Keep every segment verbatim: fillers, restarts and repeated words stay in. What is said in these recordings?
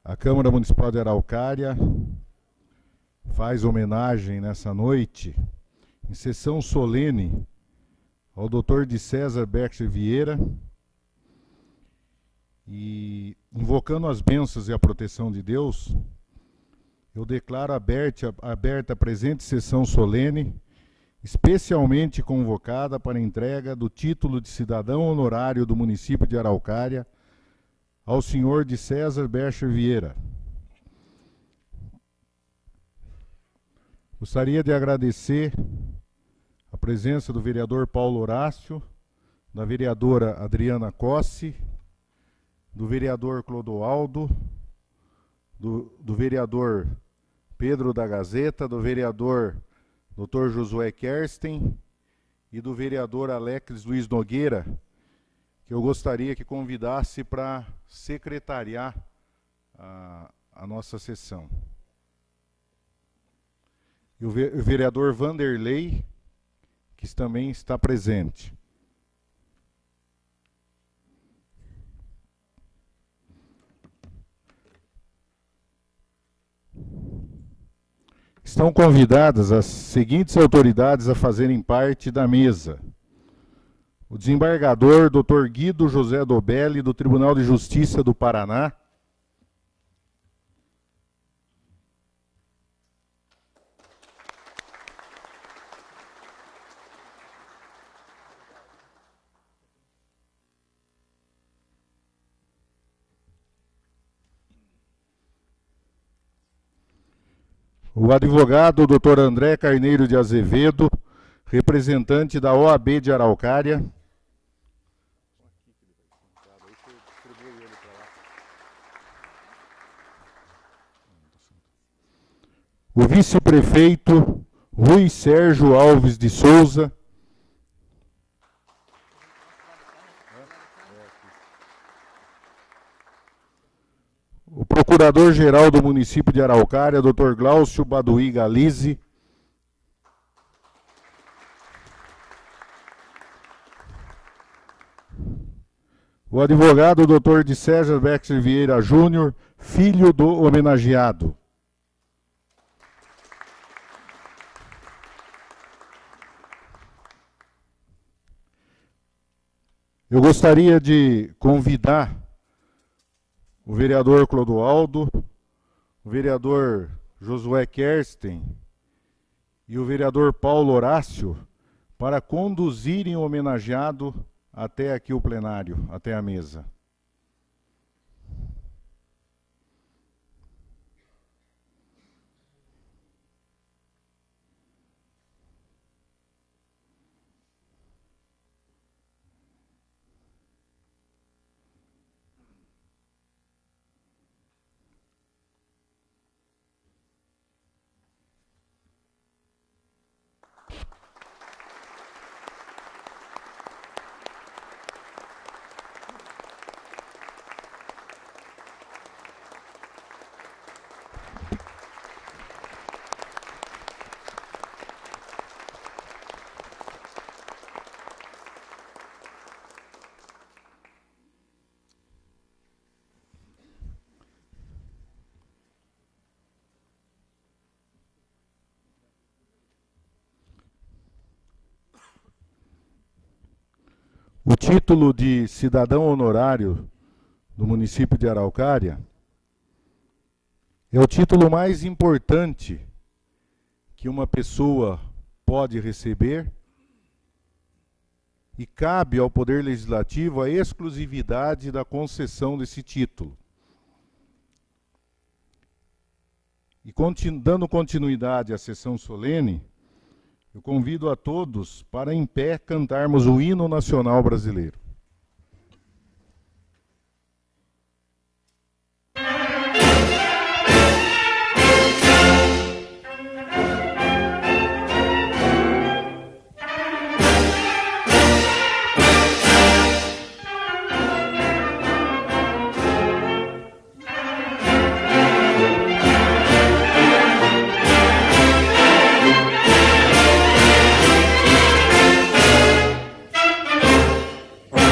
A Câmara Municipal de Araucária faz homenagem nessa noite, em sessão solene, ao doutor de César Bercher Vieira, e invocando as bênçãos e a proteção de Deus, eu declaro aberta, aberta a presente sessão solene, especialmente convocada para a entrega do título de cidadão honorário do município de Araucária ao senhor de César Bercher Vieira. Gostaria de agradecer a presença do vereador Paulo Horácio, da vereadora Adriana Cossi, do vereador Clodoaldo, do, do vereador Pedro da Gazeta, do vereador doutor Josué Kersten e do vereador Alex Luiz Nogueira, que eu gostaria que convidasse para secretariar a, a nossa sessão. E o, ve o vereador Vanderlei, que também está presente. Estão convidadas as seguintes autoridades a fazerem parte da mesa: o desembargador doutor Guido José Dobelli, do Tribunal de Justiça do Paraná, o advogado doutor André Carneiro de Azevedo, representante da O A B de Araucária, o vice-prefeito Rui Sérgio Alves de Souza, o procurador-geral do município de Araucária, doutor Glaucio Baduí Galize, o advogado doutor de César Bercher Vieira Júnior, filho do homenageado. Eu gostaria de convidar o vereador Clodoaldo, o vereador Josué Kersten e o vereador Paulo Horácio para conduzirem o homenageado até aqui o plenário, até a mesa. O título de cidadão honorário do município de Araucária é o título mais importante que uma pessoa pode receber e cabe ao Poder Legislativo a exclusividade da concessão desse título. E continu- dando continuidade à sessão solene, eu convido a todos para, em pé, cantarmos o hino nacional brasileiro. Thank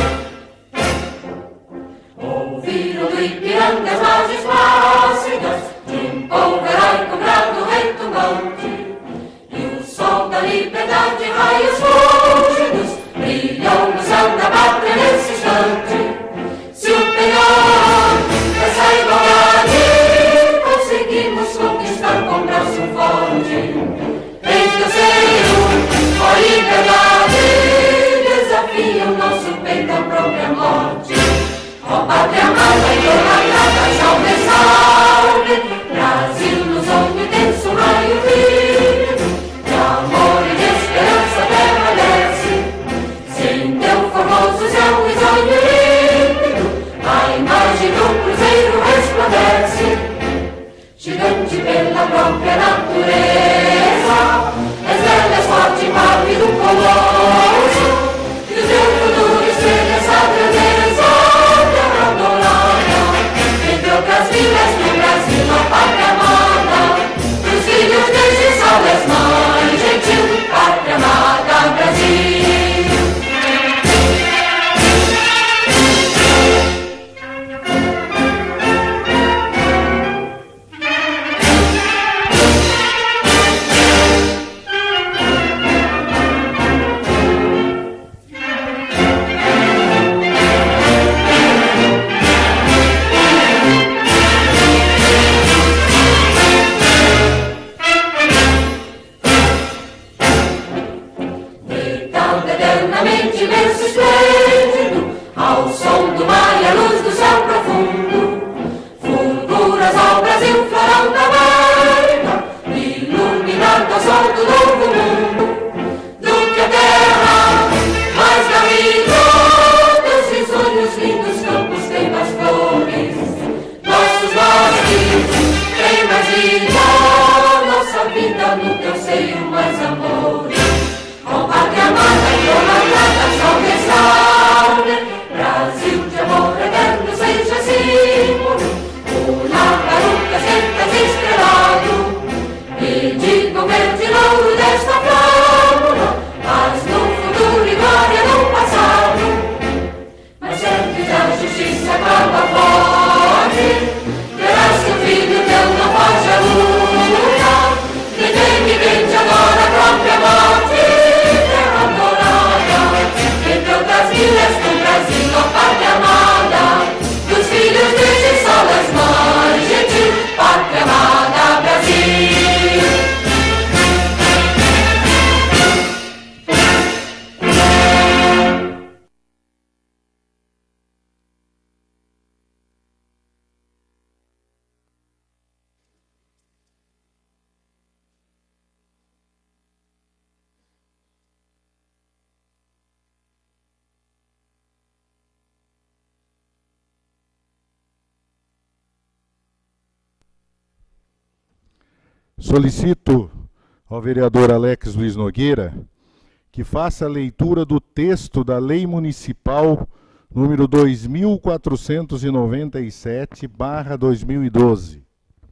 Ipiranga, as margens plácidas de um povo heróico, brado, retumbante. E o sol da liberdade, raios fúlgidos, brilham no céu da pátria nesse instante. Se o penhor dessa igualdade conseguimos conquistar com braço forte, eis que eu sei a liberdade desafia o nosso peito à própria morte. Ó pátria amada, idolatrada, salve, salve, Brasil nos olhos denso, raio vívido, de amor e de esperança terra desce. Sem teu formoso céu risonho límpido, a imagem do cruzeiro resplandece. Gigante pela própria natureza, és bela, és forte, pálido, colosso, e o teu futuro espelha essa grandeza, terra adorada. Entre outras vilas do Brasil, a pátria amada, dos filhos desde Salles, mãe gentil, pátria amada, Brasil. Solicito ao vereador Alex Luiz Nogueira que faça a leitura do texto da Lei Municipal número dois mil quatrocentos e noventa e sete barra dois mil e doze.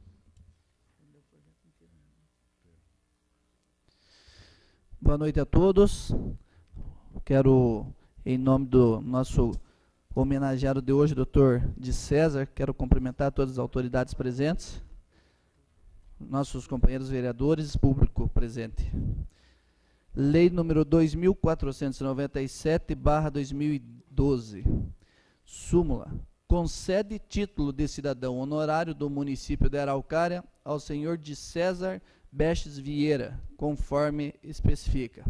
Boa noite a todos. Quero, em nome do nosso homenageado de hoje, doutor de César, quero cumprimentar todas as autoridades presentes, nossos companheiros vereadores, público presente. Lei número dois mil quatrocentos e noventa e sete barra dois mil e doze. Súmula. Concede título de cidadão honorário do município de Araucária ao senhor de César Bestes Vieira, conforme especifica.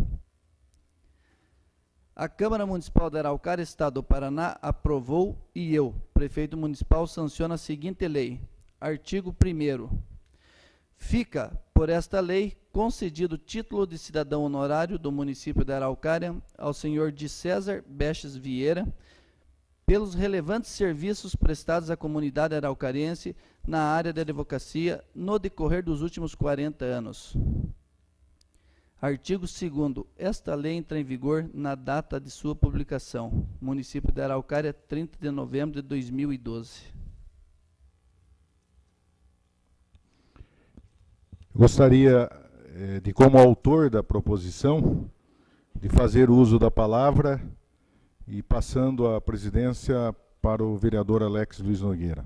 A Câmara Municipal de Araucária, Estado do Paraná, aprovou e eu, prefeito municipal, sanciono a seguinte lei. Artigo primeiro. Fica, por esta lei, concedido título de cidadão honorário do município de Araucária ao senhor de César Bestes Vieira, pelos relevantes serviços prestados à comunidade araucariense na área da advocacia no decorrer dos últimos quarenta anos. Artigo segundo. Esta lei entra em vigor na data de sua publicação. Município de Araucária, trinta de novembro de dois mil e doze. Gostaria, eh, de, como autor da proposição, de fazer uso da palavra e passando a presidência para o vereador Alex Luiz Nogueira.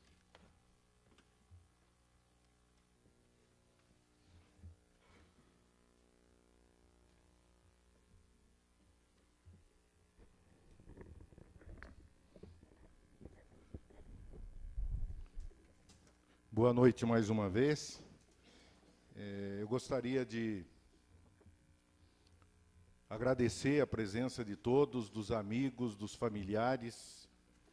Boa noite mais uma vez. É, eu gostaria de agradecer a presença de todos, dos amigos, dos familiares,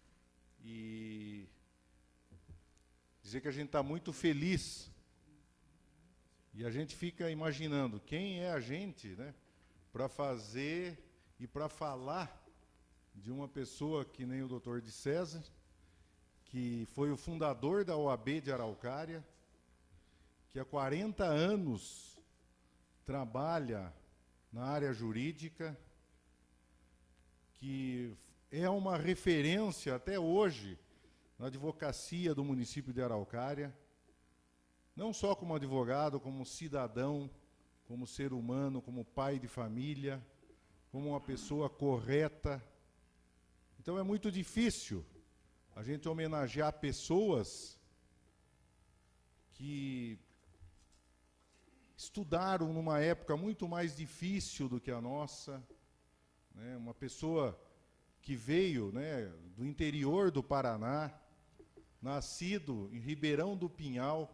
e dizer que a gente está muito feliz. E a gente fica imaginando quem é a gente, né, para fazer e para falar de uma pessoa que nem o doutor de César, que foi o fundador da O A B de Araucária, que há quarenta anos trabalha na área jurídica, que é uma referência até hoje na advocacia do município de Araucária, não só como advogado, como cidadão, como ser humano, como pai de família, como uma pessoa correta. Então é muito difícil a gente homenagear pessoas que estudaram numa época muito mais difícil do que a nossa, né? Uma pessoa que veio, né, do interior do Paraná, nascido em Ribeirão do Pinhal,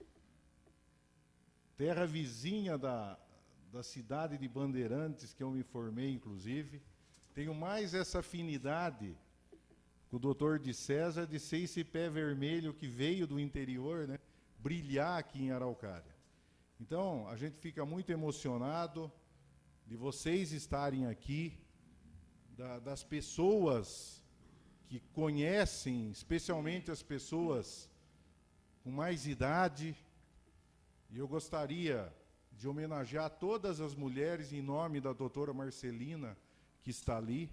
terra vizinha da, da cidade de Bandeirantes, que eu me formei, inclusive. Tenho mais essa afinidade com o doutor de César, de ser esse pé vermelho que veio do interior, né, brilhar aqui em Araucária. Então, a gente fica muito emocionado de vocês estarem aqui, da, das pessoas que conhecem, especialmente as pessoas com mais idade. E eu gostaria de homenagear todas as mulheres em nome da doutora Marcelina, que está ali.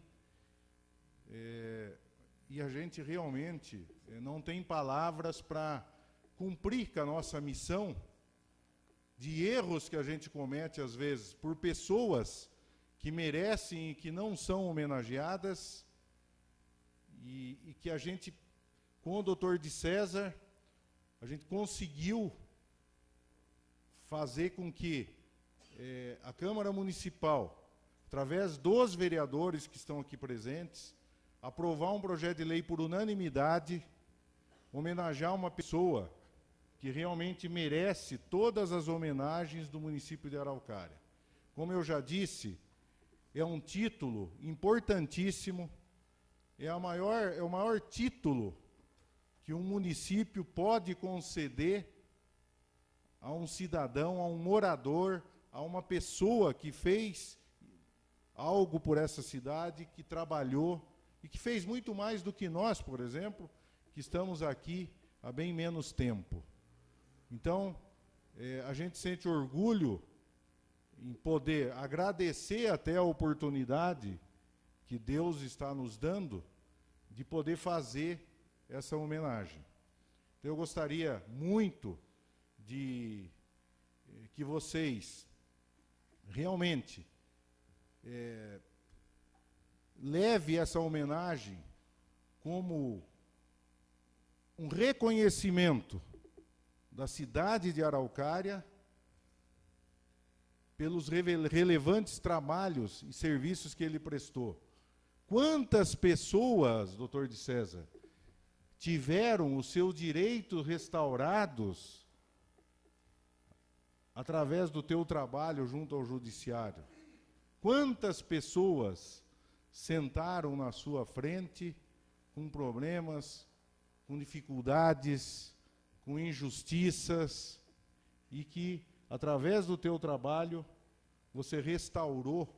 É, e a gente realmente é, não tem palavras para cumprir com a nossa missão, de erros que a gente comete, às vezes, por pessoas que merecem e que não são homenageadas, e, e que a gente, com o doutor de César, a gente conseguiu fazer com que eh, a Câmara Municipal, através dos vereadores que estão aqui presentes, aprovar um projeto de lei por unanimidade, homenagear uma pessoa que realmente merece todas as homenagens do município de Araucária. Como eu já disse, é um título importantíssimo, é, a maior, é o maior título que um município pode conceder a um cidadão, a um morador, a uma pessoa que fez algo por essa cidade, que trabalhou e que fez muito mais do que nós, por exemplo, que estamos aqui há bem menos tempo. Então, é, a gente sente orgulho em poder agradecer até a oportunidade que Deus está nos dando de poder fazer essa homenagem. Então, eu gostaria muito de eh, que vocês realmente é, leve essa homenagem como um reconhecimento da cidade de Araucária pelos relevantes trabalhos e serviços que ele prestou. Quantas pessoas, doutor de César, tiveram os seus direitos restaurados através do teu trabalho junto ao judiciário? Quantas pessoas sentaram na sua frente com problemas, com dificuldades, com injustiças, e que, através do teu trabalho, você restaurou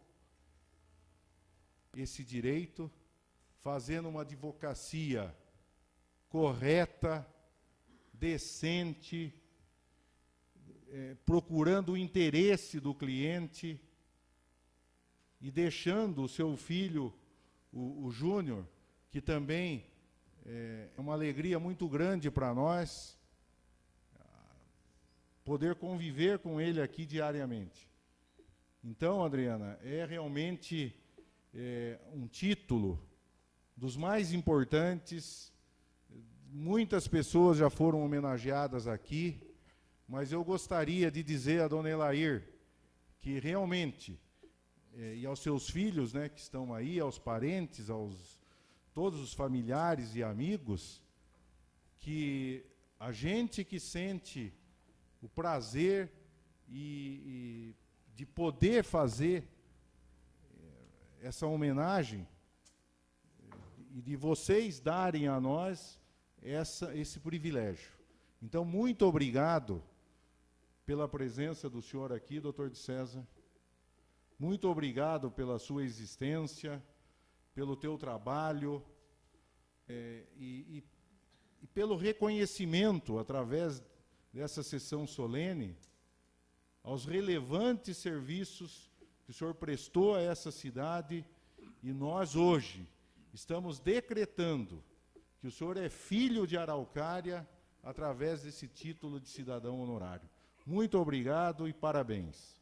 esse direito, fazendo uma advocacia correta, decente, é, procurando o interesse do cliente e deixando o seu filho, o, o Júnior, que também é, é uma alegria muito grande para nós, poder conviver com ele aqui diariamente. Então, Adriana, é realmente é, um título dos mais importantes. Muitas pessoas já foram homenageadas aqui, mas eu gostaria de dizer a dona Elair que realmente, eh, e aos seus filhos, né, que estão aí, aos parentes, aos todos os familiares e amigos, que a gente que sente o prazer e, e de poder fazer essa homenagem e de vocês darem a nós essa, esse privilégio. Então, muito obrigado pela presença do senhor aqui, doutor de César. Muito obrigado pela sua existência, pelo teu trabalho é, e, e, e pelo reconhecimento, através dessa sessão solene, aos relevantes serviços que o senhor prestou a essa cidade, e nós hoje estamos decretando que o senhor é filho de Araucária através desse título de cidadão honorário. Muito obrigado e parabéns.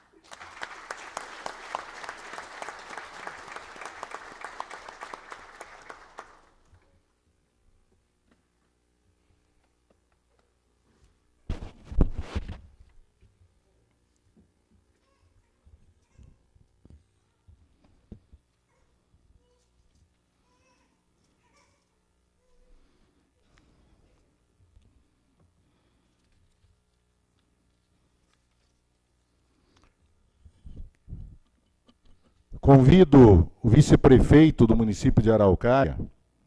Convido o vice-prefeito do município de Araucária,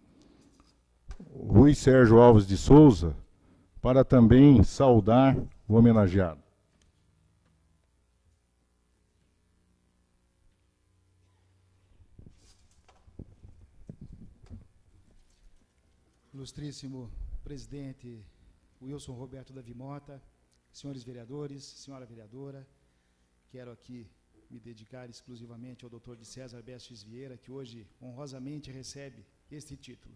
Rui Sérgio Alves de Souza, para também saudar o homenageado. Ilustríssimo presidente Wilson Roberto Davi Mota, senhores vereadores, senhora vereadora, quero aqui me dedicar exclusivamente ao doutor de César Bestes Vieira, que hoje honrosamente recebe este título.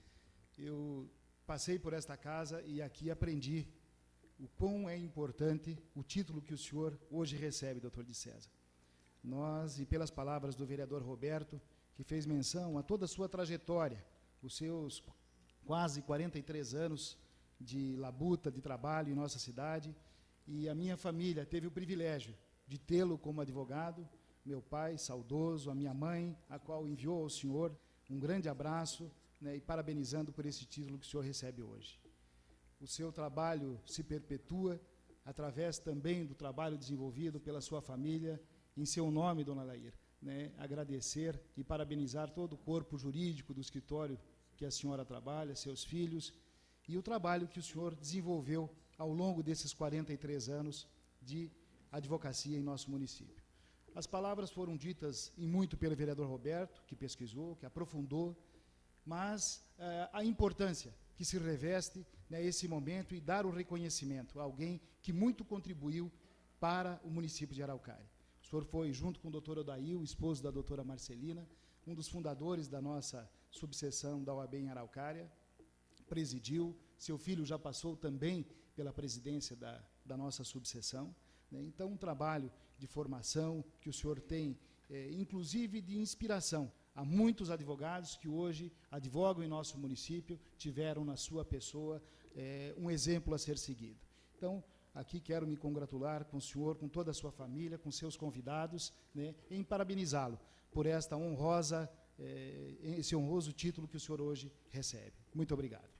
Eu passei por esta casa e aqui aprendi o quão é importante o título que o senhor hoje recebe, doutor de César. Nós, e pelas palavras do vereador Roberto, que fez menção a toda a sua trajetória, os seus quase quarenta e três anos de labuta, de trabalho em nossa cidade, e a minha família teve o privilégio de tê-lo como advogado, meu pai saudoso, a minha mãe, a qual enviou ao senhor um grande abraço, né, e parabenizando por esse título que o senhor recebe hoje. O seu trabalho se perpetua através também do trabalho desenvolvido pela sua família, em seu nome, dona Lair, né, agradecer e parabenizar todo o corpo jurídico do escritório que a senhora trabalha, seus filhos, e o trabalho que o senhor desenvolveu ao longo desses quarenta e três anos de advocacia em nosso município. As palavras foram ditas em muito pelo vereador Roberto, que pesquisou, que aprofundou, mas eh, a importância que se reveste, né, esse momento, e dar o reconhecimento a alguém que muito contribuiu para o município de Araucária. O senhor foi, junto com o doutor Odail, esposo da doutora Marcelina, um dos fundadores da nossa subseção da O A B em Araucária, presidiu, seu filho já passou também pela presidência da, da nossa subseção. Então, um trabalho de formação que o senhor tem, é, inclusive de inspiração a muitos advogados que hoje advogam em nosso município, tiveram na sua pessoa é, um exemplo a ser seguido. Então, aqui quero me congratular com o senhor, com toda a sua família, com seus convidados, né, em parabenizá-lo por esta honrosa, é, esse honroso título que o senhor hoje recebe. Muito obrigado.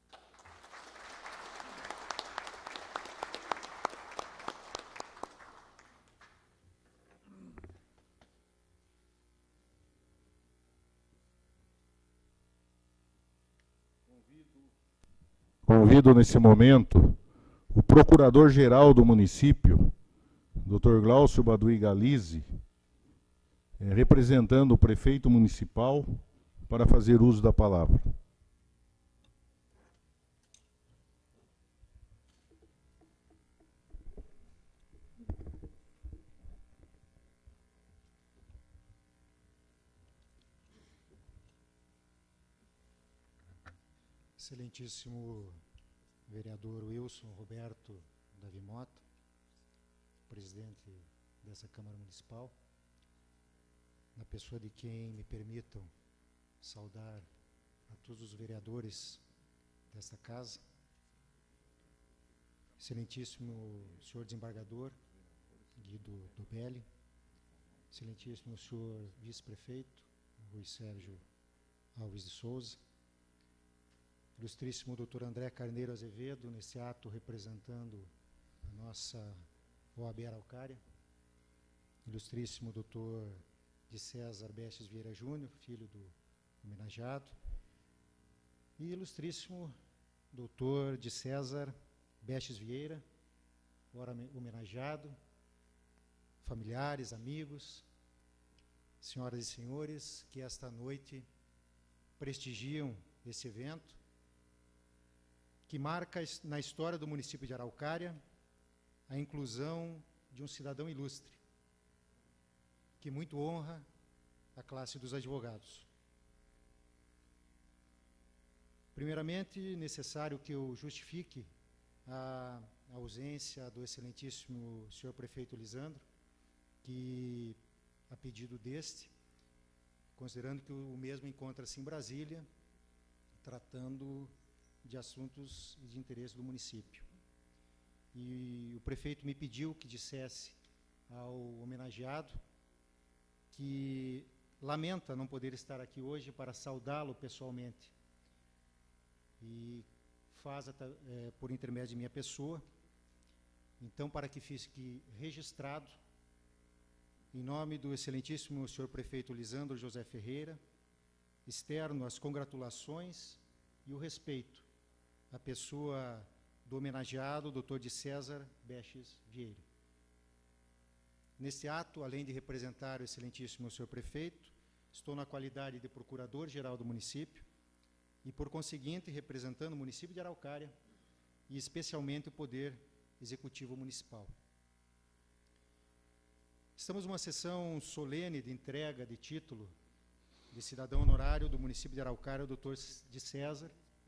Convido nesse momento o procurador-geral do município, doutor Glaucio Badui Galizzi, eh, representando o prefeito municipal, para fazer uso da palavra. Excelentíssimo vereador Wilson Roberto Davi Mota, presidente dessa Câmara Municipal, na pessoa de quem me permitam saudar a todos os vereadores desta casa, excelentíssimo senhor desembargador Guido Dobelli, excelentíssimo senhor vice-prefeito Rui Sérgio Alves de Souza, ilustríssimo doutor André Carneiro Azevedo, nesse ato representando a nossa O A B Araucária, ilustríssimo doutor de César Bestes Vieira Júnior, filho do homenageado, e ilustríssimo doutor de César Bestes Vieira, ora homenageado, familiares, amigos, senhoras e senhores, que esta noite prestigiam esse evento, que marca na história do município de Araucária a inclusão de um cidadão ilustre, que muito honra a classe dos advogados. Primeiramente, necessário que eu justifique a ausência do excelentíssimo senhor prefeito Lisandro, que, a pedido deste, considerando que o mesmo encontra-se em Brasília, tratando de assuntos de interesse do município. E o prefeito me pediu que dissesse ao homenageado que lamenta não poder estar aqui hoje para saudá-lo pessoalmente. E faz, é, por intermédio de minha pessoa, então, para que fique registrado, em nome do excelentíssimo senhor prefeito Lisandro José Ferreira, externo as congratulações e o respeito à pessoa do homenageado, doutor de César Bestes Vieira. Neste ato, além de representar o excelentíssimo senhor prefeito, estou na qualidade de procurador-geral do município e, por conseguinte, representando o município de Araucária e especialmente o Poder Executivo Municipal. Estamos numa sessão solene de entrega de título de cidadão honorário do município de Araucária, o doutor de César,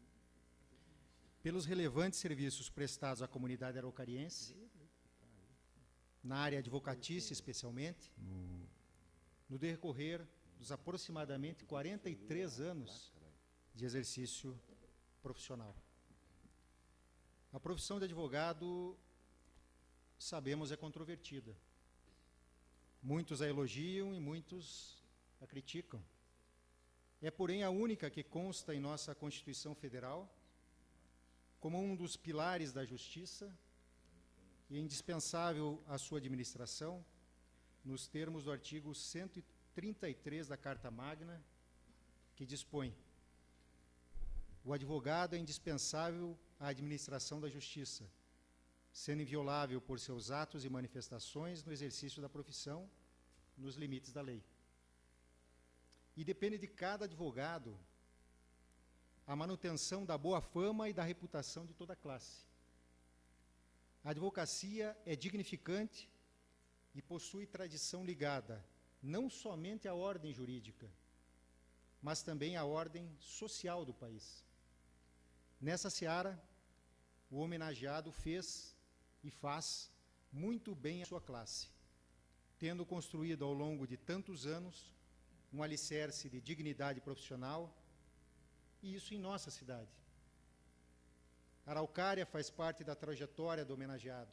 pelos relevantes serviços prestados à comunidade araucariense, na área advocatícia especialmente, no decorrer dos aproximadamente quarenta e três anos de exercício profissional. A profissão de advogado, sabemos, é controvertida. Muitos a elogiam e muitos a criticam. É, porém, a única que consta em nossa Constituição Federal como um dos pilares da justiça e indispensável à sua administração, nos termos do artigo cento e trinta e três da Carta Magna, que dispõe: o advogado é indispensável à administração da justiça, sendo inviolável por seus atos e manifestações no exercício da profissão, nos limites da lei. E depende de cada advogado a manutenção da boa fama e da reputação de toda a classe. A advocacia é dignificante e possui tradição ligada não somente à ordem jurídica, mas também à ordem social do país. Nessa seara, o homenageado fez e faz muito bem a sua classe, tendo construído ao longo de tantos anos um alicerce de dignidade profissional, e isso em nossa cidade. Araucária faz parte da trajetória do homenageado,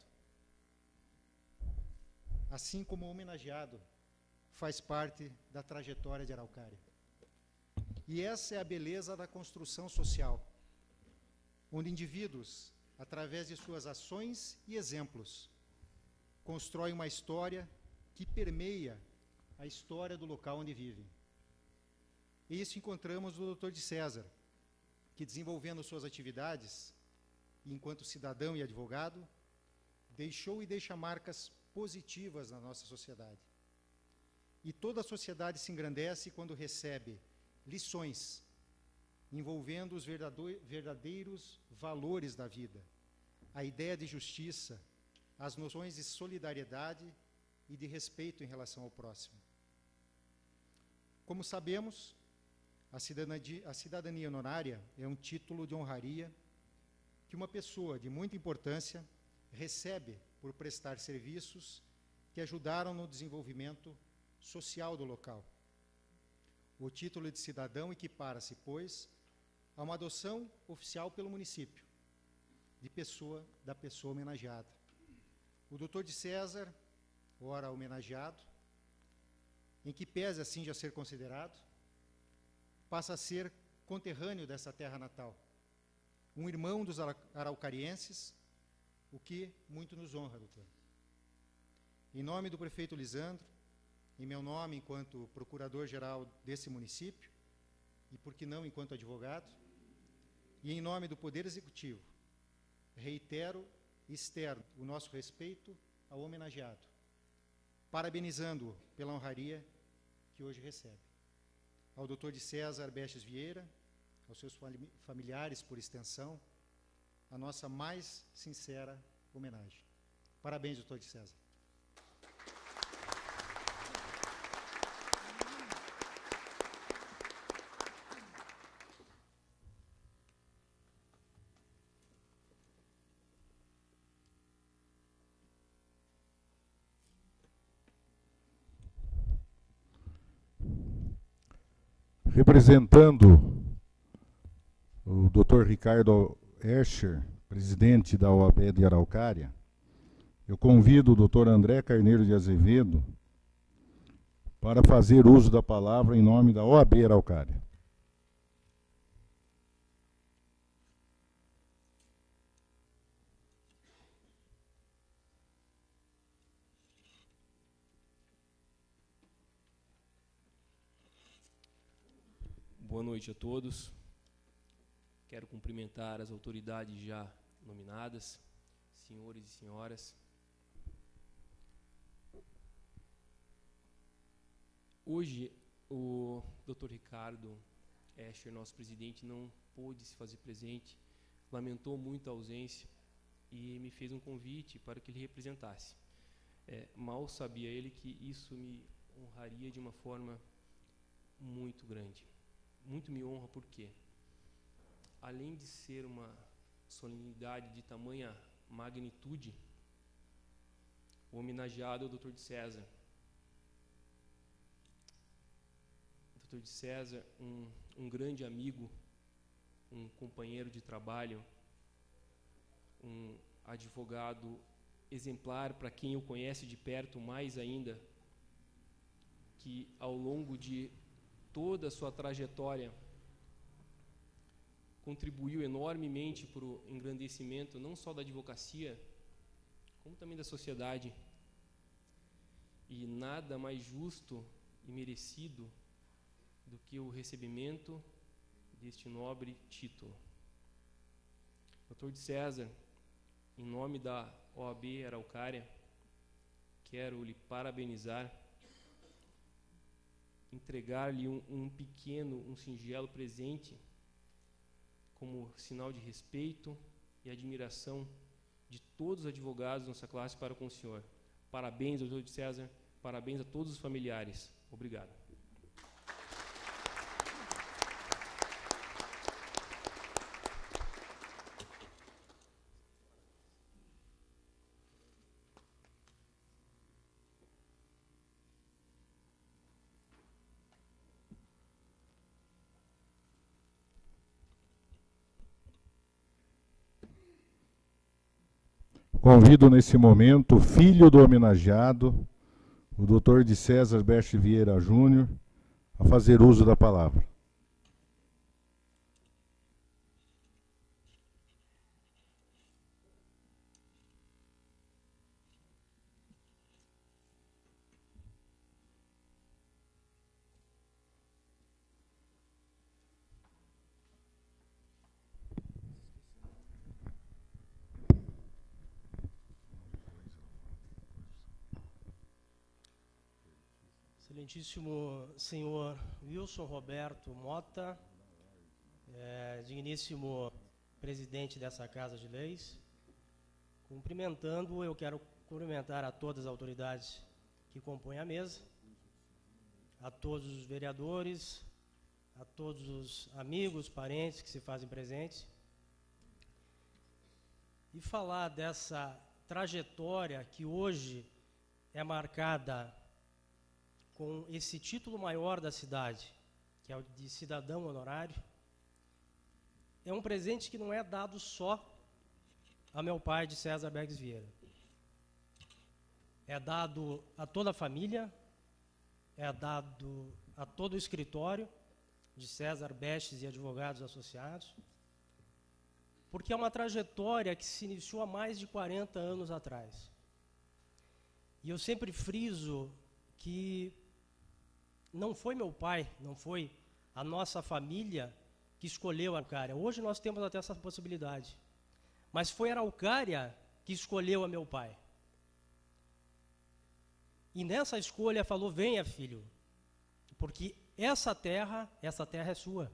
assim como o homenageado faz parte da trajetória de Araucária. E essa é a beleza da construção social, onde indivíduos, através de suas ações e exemplos, constroem uma história que permeia a história do local onde vivem. E isso encontramos no doutor de César, que, desenvolvendo suas atividades, enquanto cidadão e advogado, deixou e deixa marcas positivas na nossa sociedade. E toda a sociedade se engrandece quando recebe lições envolvendo os verdadeiros valores da vida, a ideia de justiça, as noções de solidariedade e de respeito em relação ao próximo. Como sabemos, a cidadania, a cidadania honorária é um título de honraria que uma pessoa de muita importância recebe por prestar serviços que ajudaram no desenvolvimento social do local. O título de cidadão equipara-se, pois, a uma adoção oficial pelo município, de pessoa, da pessoa homenageada. O doutor de César, ora homenageado, em que pese assim já ser considerado, passa a ser conterrâneo dessa terra natal, um irmão dos araucarienses, o que muito nos honra, doutor. Em nome do prefeito Lisandro, em meu nome enquanto procurador-geral desse município, e por que não enquanto advogado, e em nome do Poder Executivo, reitero e externo o nosso respeito ao homenageado, parabenizando-o pela honraria que hoje recebe. Ao doutor de César Bestes Vieira, aos seus familiares, por extensão, a nossa mais sincera homenagem. Parabéns, doutor de César. Representando o doutor Ricardo Escher, presidente da O A B de Araucária, eu convido o doutor André Carneiro de Azevedo para fazer uso da palavra em nome da O A B Araucária. Boa noite a todos. Quero cumprimentar as autoridades já nominadas, senhores e senhoras. Hoje, o doutor Ricardo Escher, nosso presidente, não pôde se fazer presente, lamentou muito a ausência e me fez um convite para que ele representasse. É, mal sabia ele que isso me honraria de uma forma muito grande. Muito me honra porque, além de ser uma solenidade de tamanha magnitude, o homenageado é o doutor de César. O doutor de César, um, um grande amigo, um companheiro de trabalho, um advogado exemplar para quem o conhece de perto mais ainda, que ao longo de toda a sua trajetória contribuiu enormemente para o engrandecimento não só da advocacia, como também da sociedade. E nada mais justo e merecido do que o recebimento deste nobre título. doutor de César, em nome da O A B Araucária, quero lhe parabenizar, entregar-lhe um, um pequeno, um singelo presente como sinal de respeito e admiração de todos os advogados da nossa classe para com o senhor. Parabéns, doutor de César, parabéns a todos os familiares. Obrigado. Convido nesse momento o filho do homenageado, o doutor de César Bestes Vieira Júnior, a fazer uso da palavra. Excelentíssimo senhor Wilson Roberto Mota, é, digníssimo presidente dessa Casa de Leis, cumprimentando, eu quero cumprimentar a todas as autoridades que compõem a mesa, a todos os vereadores, a todos os amigos, parentes que se fazem presentes, e falar dessa trajetória que hoje é marcada com esse título maior da cidade, que é o de cidadão honorário, é um presente que não é dado só a meu pai, de César Bergs Vieira. É dado a toda a família, é dado a todo o escritório de César Bestes e Advogados Associados, porque é uma trajetória que se iniciou há mais de quarenta anos atrás. E eu sempre friso que não foi meu pai, não foi a nossa família que escolheu a Araucária. Hoje nós temos até essa possibilidade. Mas foi a Araucária que escolheu a meu pai. E nessa escolha falou: venha, filho, porque essa terra, essa terra é sua.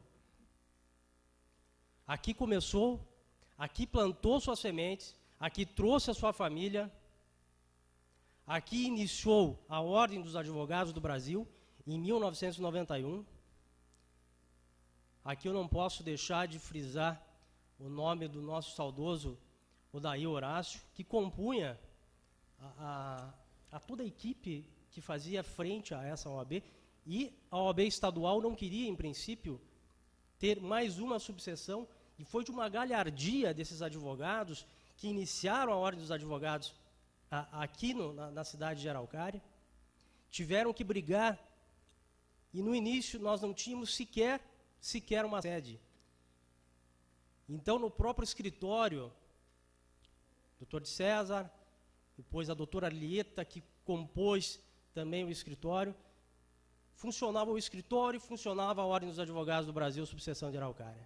Aqui começou, aqui plantou suas sementes, aqui trouxe a sua família, aqui iniciou a Ordem dos Advogados do Brasil, em mil novecentos e noventa e um. Aqui eu não posso deixar de frisar o nome do nosso saudoso Odair Horácio, que compunha a, a, a toda a equipe que fazia frente a essa O A B, e a O A B estadual não queria, em princípio, ter mais uma subseção, e foi de uma galhardia desses advogados que iniciaram a Ordem dos Advogados a, aqui no, na, na cidade de Araucária. Tiveram que brigar, e no início nós não tínhamos sequer, sequer uma sede. Então, no próprio escritório, doutor de César, depois a doutora Arlieta, que compôs também o escritório, funcionava o escritório e funcionava a Ordem dos Advogados do Brasil, subseção de Araucária.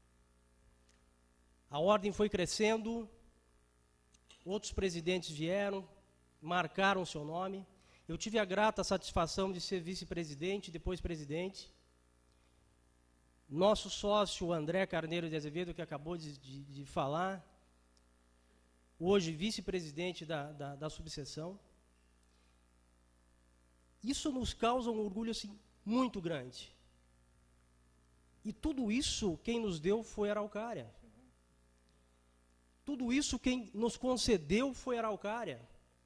A ordem foi crescendo, outros presidentes vieram, marcaram o seu nome. Eu tive a grata satisfação de ser vice-presidente, depois presidente. Nosso sócio, André Carneiro de Azevedo, que acabou de, de, de falar, hoje vice-presidente da, da, da subseção. Isso nos causa um orgulho assim, muito grande. E tudo isso quem nos deu foi a Araucária. Tudo isso quem nos concedeu foi a Araucária.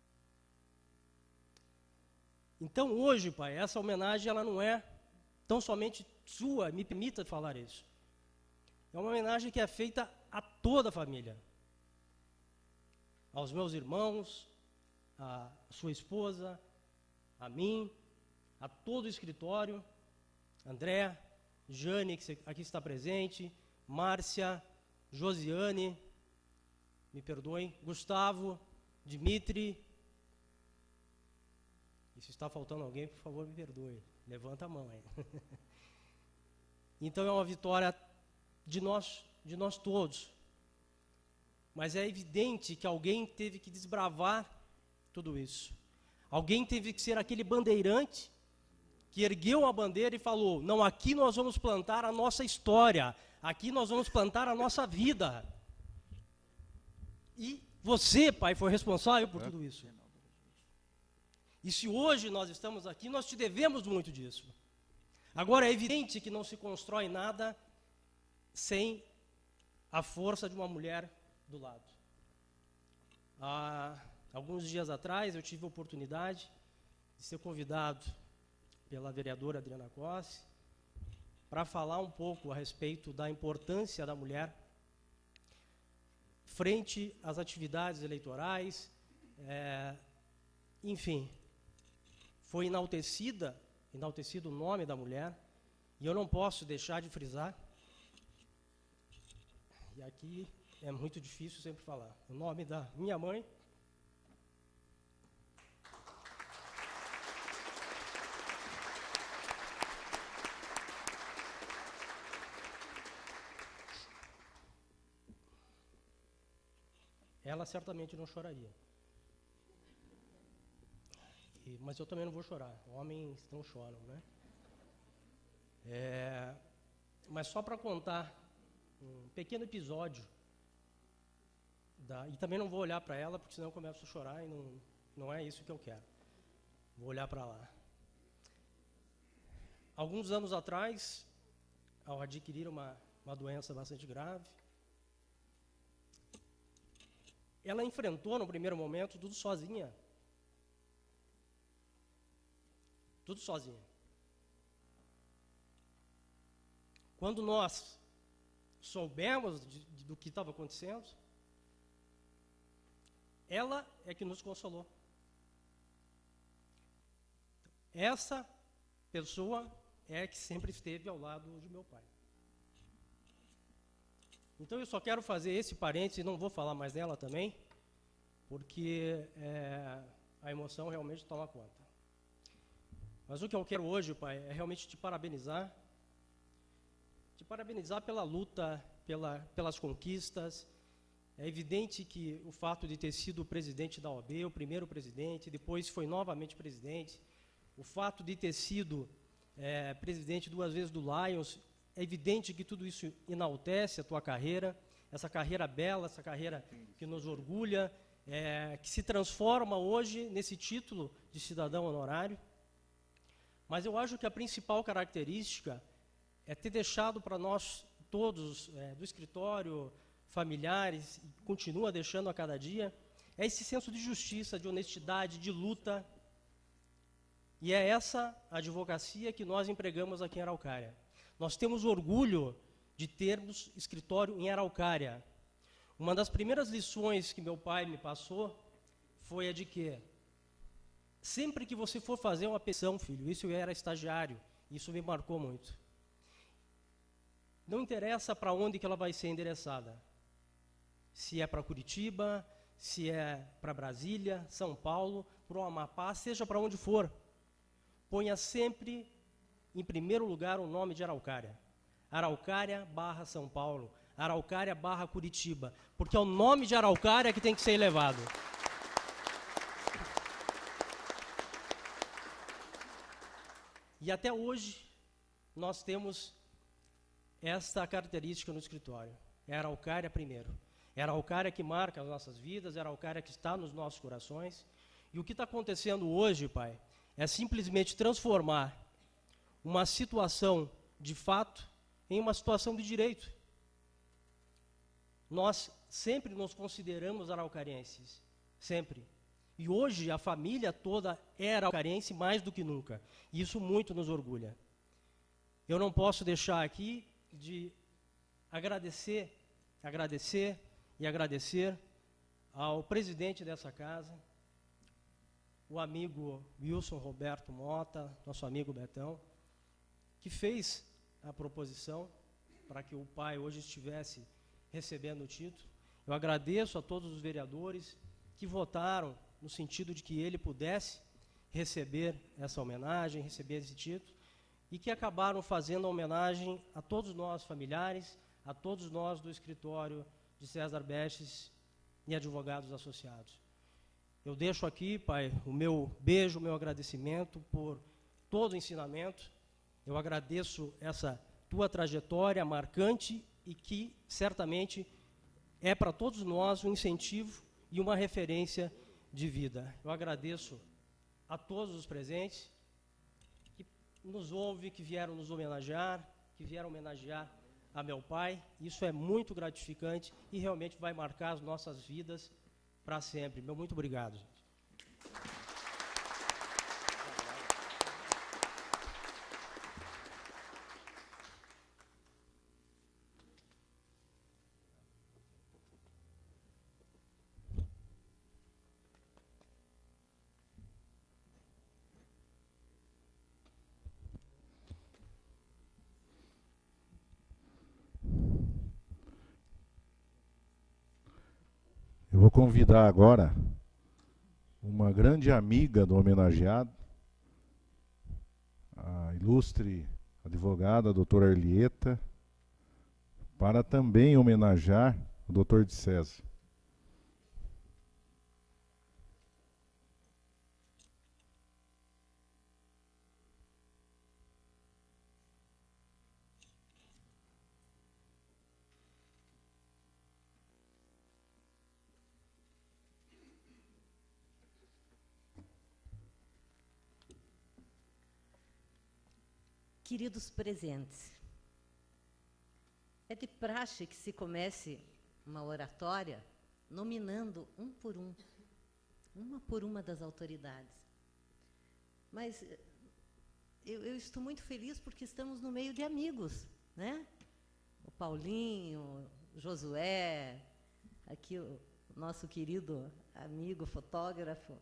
Então hoje, pai, essa homenagem ela não é tão somente sua, me permita falar isso. É uma homenagem que é feita a toda a família. Aos meus irmãos, a sua esposa, a mim, a todo o escritório, André, Jane, que aqui está presente, Márcia, Josiane, me perdoem, Gustavo, Dimitri. E se está faltando alguém, por favor, me perdoe. Levanta a mão aí. Então é uma vitória de nós, de nós todos. Mas é evidente que alguém teve que desbravar tudo isso. Alguém teve que ser aquele bandeirante que ergueu a bandeira e falou: não, aqui nós vamos plantar a nossa história, aqui nós vamos plantar a nossa vida. E você, pai, foi responsável por tudo isso. E se hoje nós estamos aqui, nós te devemos muito disso. Agora, é evidente que não se constrói nada sem a força de uma mulher do lado. Há alguns dias atrás, eu tive a oportunidade de ser convidado pela vereadora Adriana Cossi para falar um pouco a respeito da importância da mulher frente às atividades eleitorais, é, enfim, foi enaltecida, enaltecido o nome da mulher, e eu não posso deixar de frisar, e aqui é muito difícil sempre falar, o nome da minha mãe, ela certamente não choraria. E, mas eu também não vou chorar. Homens não choram, né? É, mas só para contar um pequeno episódio, da, e também não vou olhar para ela, porque senão eu começo a chorar e não, não é isso que eu quero. Vou olhar para lá. Alguns anos atrás, ao adquirir uma, uma doença bastante grave, ela enfrentou, no primeiro momento, tudo sozinha. Tudo sozinha. quando nós soubemos de, de, do que estava acontecendo, ela é que nos consolou. Essa pessoa é que sempre esteve ao lado de meu pai. Então eu só quero fazer esse parênteses, não vou falar mais dela também, porque é, a emoção realmente toma conta. Mas o que eu quero hoje, pai, é realmente te parabenizar, te parabenizar pela luta, pela, pelas conquistas. É evidente que o fato de ter sido o presidente da O A B, o primeiro presidente, depois foi novamente presidente, o fato de ter sido é, presidente duas vezes do Lions, é evidente que tudo isso enaltece a tua carreira, essa carreira bela, essa carreira que nos orgulha, é, que se transforma hoje nesse título de cidadão honorário. Mas eu acho que a principal característica é ter deixado para nós todos, é, do escritório, familiares, e continua deixando a cada dia, é esse senso de justiça, de honestidade, de luta. E é essa advocacia que nós empregamos aqui em Araucária. Nós temos orgulho de termos escritório em Araucária. Uma das primeiras lições que meu pai me passou foi a de que sempre que você for fazer uma petição, filho, isso eu era estagiário, isso me marcou muito. Não interessa para onde que ela vai ser endereçada. Se é para Curitiba, se é para Brasília, São Paulo, para o Amapá, seja para onde for. Ponha sempre em primeiro lugar o nome de Araucária. Araucária barra São Paulo, Araucária barra Curitiba, porque é o nome de Araucária que tem que ser elevado. E até hoje nós temos esta característica no escritório. É Araucária primeiro. É Araucária que marca as nossas vidas, é Araucária que está nos nossos corações. E o que está acontecendo hoje, pai, é simplesmente transformar uma situação de fato em uma situação de direito. Nós sempre nos consideramos araucarienses, sempre. E hoje a família toda é araucariense mais do que nunca. E isso muito nos orgulha. Eu não posso deixar aqui de agradecer, agradecer e agradecer ao presidente dessa casa, o amigo Wilson Roberto Mota, nosso amigo Betão, que fez a proposição para que o pai hoje estivesse recebendo o título. Eu agradeço a todos os vereadores que votaram no sentido de que ele pudesse receber essa homenagem, receber esse título, e que acabaram fazendo a homenagem a todos nós familiares, a todos nós do escritório de César Bestes e advogados associados. Eu deixo aqui, pai, o meu beijo, o meu agradecimento por todo o ensinamento. Eu agradeço essa tua trajetória marcante e que certamente é para todos nós um incentivo e uma referência de vida. Eu agradeço a todos os presentes que nos ouvem, que vieram nos homenagear, que vieram homenagear a meu pai. Isso é muito gratificante e realmente vai marcar as nossas vidas para sempre. Meu muito obrigado, gente. Eu vou convidar agora uma grande amiga do homenageado, a ilustre advogada, a doutora Arlieta, para também homenagear o doutor de César. Queridos presentes, é de praxe que se comece uma oratória nominando um por um, uma por uma das autoridades. Mas eu, eu estou muito feliz porque estamos no meio de amigos, né? O Paulinho, o Josué, aqui o nosso querido amigo fotógrafo.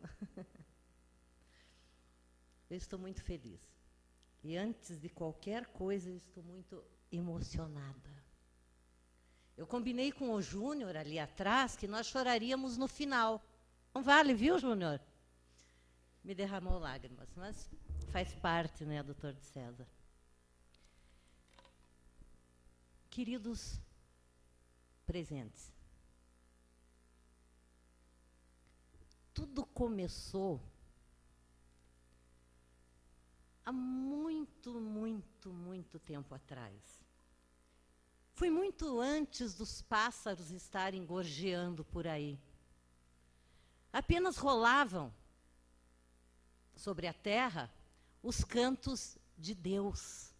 Eu estou muito feliz. E antes de qualquer coisa, eu estou muito emocionada. Eu combinei com o Júnior ali atrás que nós choraríamos no final. Não vale, viu, Júnior? Me derramou lágrimas, mas faz parte, né, doutor de César? Queridos presentes, tudo começou há muito, muito, muito tempo atrás. Foi muito antes dos pássaros estarem gorjeando por aí. Apenas rolavam sobre a terra os cantos de Deus.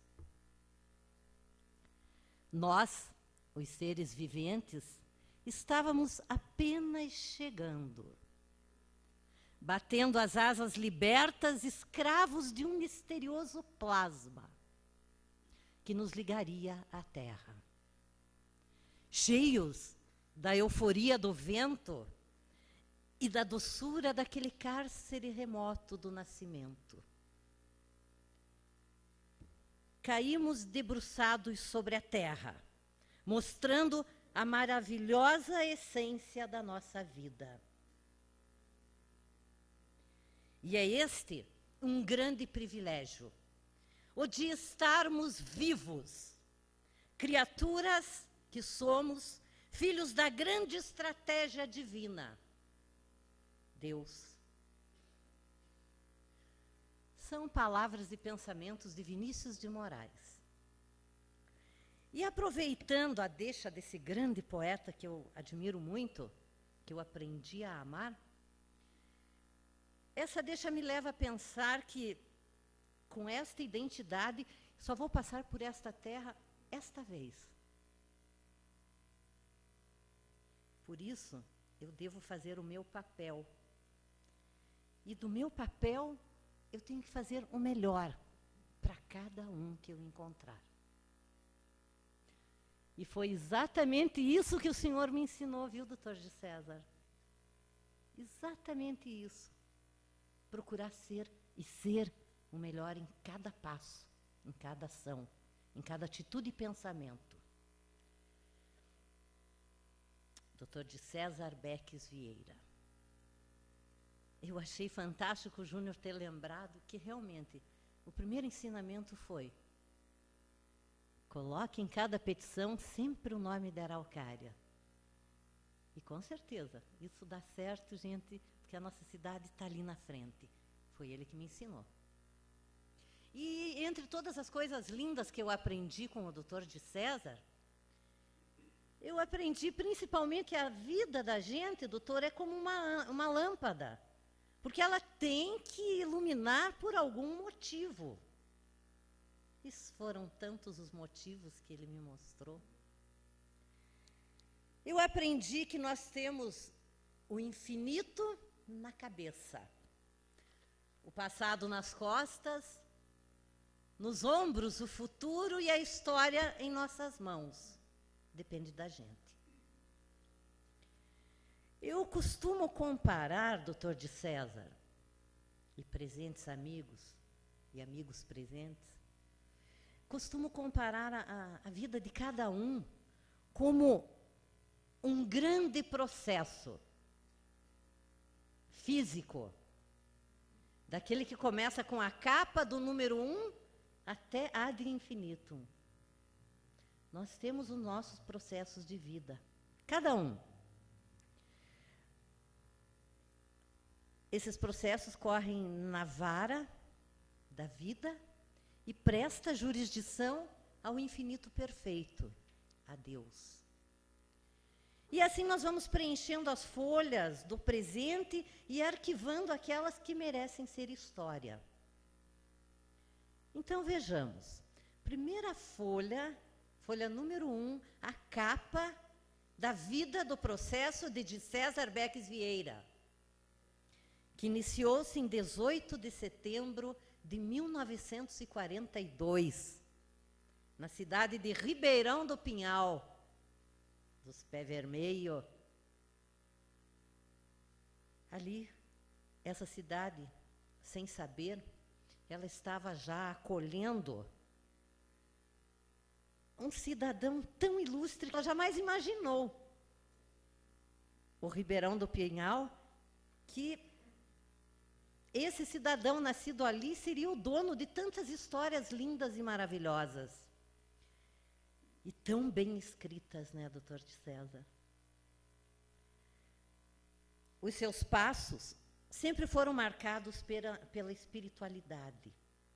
Nós, os seres viventes, estávamos apenas chegando, batendo as asas libertas, escravos de um misterioso plasma que nos ligaria à terra. Cheios da euforia do vento e da doçura daquele cárcere remoto do nascimento. Caímos debruçados sobre a terra, mostrando a maravilhosa essência da nossa vida. E é este um grande privilégio, o de estarmos vivos, criaturas que somos, filhos da grande estratégia divina, Deus. São palavras e pensamentos de Vinícius de Moraes. E aproveitando a deixa desse grande poeta que eu admiro muito, que eu aprendi a amar, essa deixa me leva a pensar que, com esta identidade, só vou passar por esta terra esta vez. Por isso, eu devo fazer o meu papel. E do meu papel, eu tenho que fazer o melhor para cada um que eu encontrar. E foi exatamente isso que o senhor me ensinou, viu, doutor de César? Exatamente isso. Procurar ser e ser o melhor em cada passo, em cada ação, em cada atitude e pensamento. doutor de César Beques Vieira. Eu achei fantástico o Júnior ter lembrado que realmente o primeiro ensinamento foi: coloque em cada petição sempre o nome da Araucária. E com certeza, isso dá certo, gente, porque a nossa cidade está ali na frente. Foi ele que me ensinou. E entre todas as coisas lindas que eu aprendi com o doutor de César, eu aprendi principalmente que a vida da gente, doutor, é como uma, uma lâmpada. Porque ela tem que iluminar por algum motivo. E foram tantos os motivos que ele me mostrou. Eu aprendi que nós temos o infinito na cabeça, o passado nas costas, nos ombros o futuro e a história em nossas mãos. Depende da gente. Eu costumo comparar, doutor de César, e presentes amigos, e amigos presentes, costumo comparar a, a, a vida de cada um como um grande processo físico, daquele que começa com a capa do número um até ad infinitum. Nós temos os nossos processos de vida, cada um. Esses processos correm na vara da vida e presta jurisdição ao infinito perfeito, a Deus. E assim nós vamos preenchendo as folhas do presente e arquivando aquelas que merecem ser história. Então vejamos, primeira folha, folha número um, a capa da vida do processo de, de César Beques Vieira, que iniciou-se em dezoito de setembro de mil novecentos e quarenta e dois, na cidade de Ribeirão do Pinhal, dos Pé Vermelho. Ali, essa cidade, sem saber, ela estava já acolhendo um cidadão tão ilustre que ela jamais imaginou. O Ribeirão do Pinhal, que esse cidadão nascido ali seria o dono de tantas histórias lindas e maravilhosas. E tão bem escritas, né, doutor de César? Os seus passos sempre foram marcados pela, pela espiritualidade.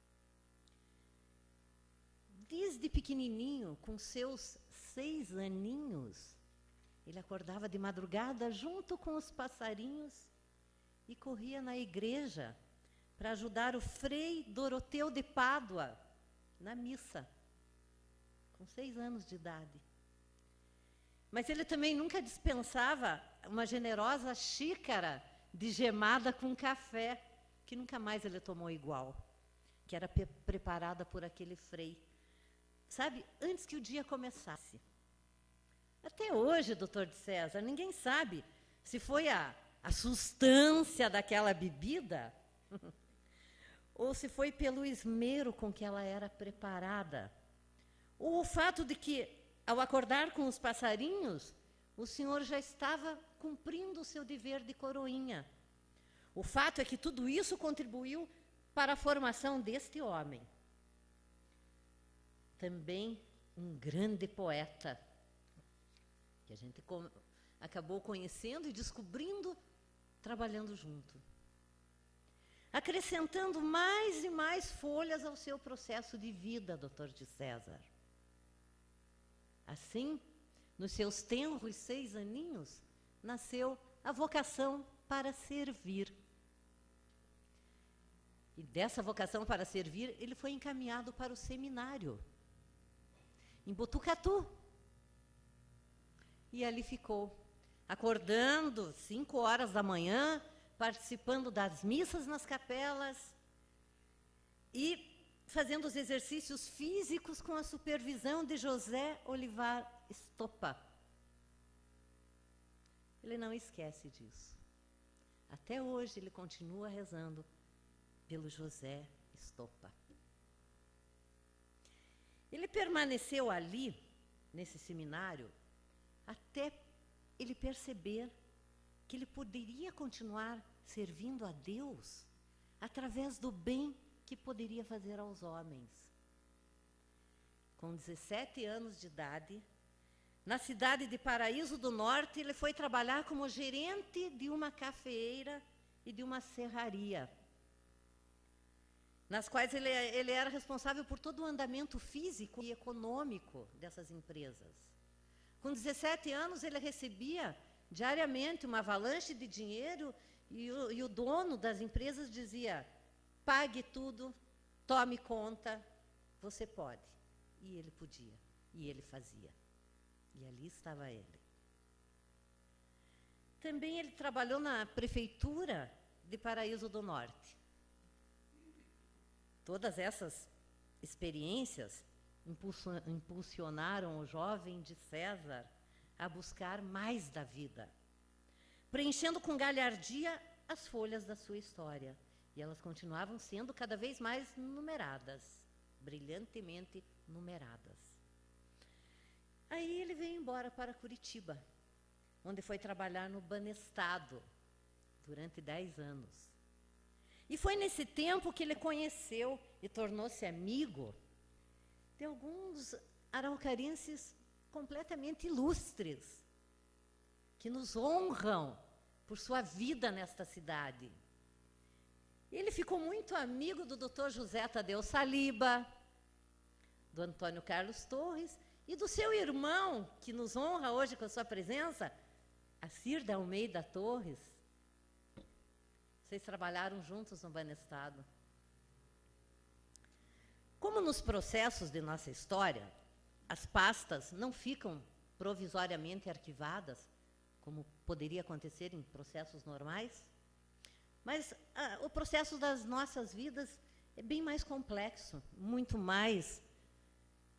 Desde pequenininho, com seus seis aninhos, ele acordava de madrugada junto com os passarinhos e corria na igreja para ajudar o Frei Doroteu de Pádua na missa, com seis anos de idade. Mas ele também nunca dispensava uma generosa xícara de gemada com café, que nunca mais ele tomou igual, que era pre- preparada por aquele frei. Sabe, antes que o dia começasse. Até hoje, doutor de César, ninguém sabe se foi a, a substância daquela bebida ou se foi pelo esmero com que ela era preparada. Ou o fato de que, ao acordar com os passarinhos, o senhor já estava cumprindo o seu dever de coroinha. O fato é que tudo isso contribuiu para a formação deste homem. Também um grande poeta, que a gente com, acabou conhecendo e descobrindo, trabalhando junto. Acrescentando mais e mais folhas ao seu processo de vida, doutor de César. Assim, nos seus tenros seis aninhos, nasceu a vocação para servir. E dessa vocação para servir, ele foi encaminhado para o seminário, em Botucatu. E ali ficou, acordando cinco horas da manhã, participando das missas nas capelas e fazendo os exercícios físicos com a supervisão de José Olivar Estopa. Ele não esquece disso. Até hoje ele continua rezando pelo José Estopa. Ele permaneceu ali, nesse seminário, até ele perceber que ele poderia continuar servindo a Deus através do bem que poderia fazer aos homens. Com dezessete anos de idade, na cidade de Paraíso do Norte, ele foi trabalhar como gerente de uma cafeeira e de uma serraria, nas quais ele, ele era responsável por todo o andamento físico e econômico dessas empresas. Com dezessete anos, ele recebia diariamente uma avalanche de dinheiro e o, e o dono das empresas dizia: pague tudo, tome conta, você pode. E ele podia, e ele fazia. E ali estava ele. Também ele trabalhou na prefeitura de Paraíso do Norte. Todas essas experiências impulsionaram o jovem de César a buscar mais da vida, preenchendo com galhardia as folhas da sua história. E elas continuavam sendo cada vez mais numeradas, brilhantemente numeradas. Aí ele veio embora para Curitiba, onde foi trabalhar no Banestado durante dez anos. E foi nesse tempo que ele conheceu e tornou-se amigo de alguns araucarenses completamente ilustres, que nos honram por sua vida nesta cidade. Ele ficou muito amigo do doutor José Tadeu Saliba, do Antônio Carlos Torres e do seu irmão, que nos honra hoje com a sua presença, Acir da Almeida Torres. Vocês trabalharam juntos no Banestado. Como nos processos de nossa história, as pastas não ficam provisoriamente arquivadas, como poderia acontecer em processos normais, mas ah, o processo das nossas vidas é bem mais complexo, muito mais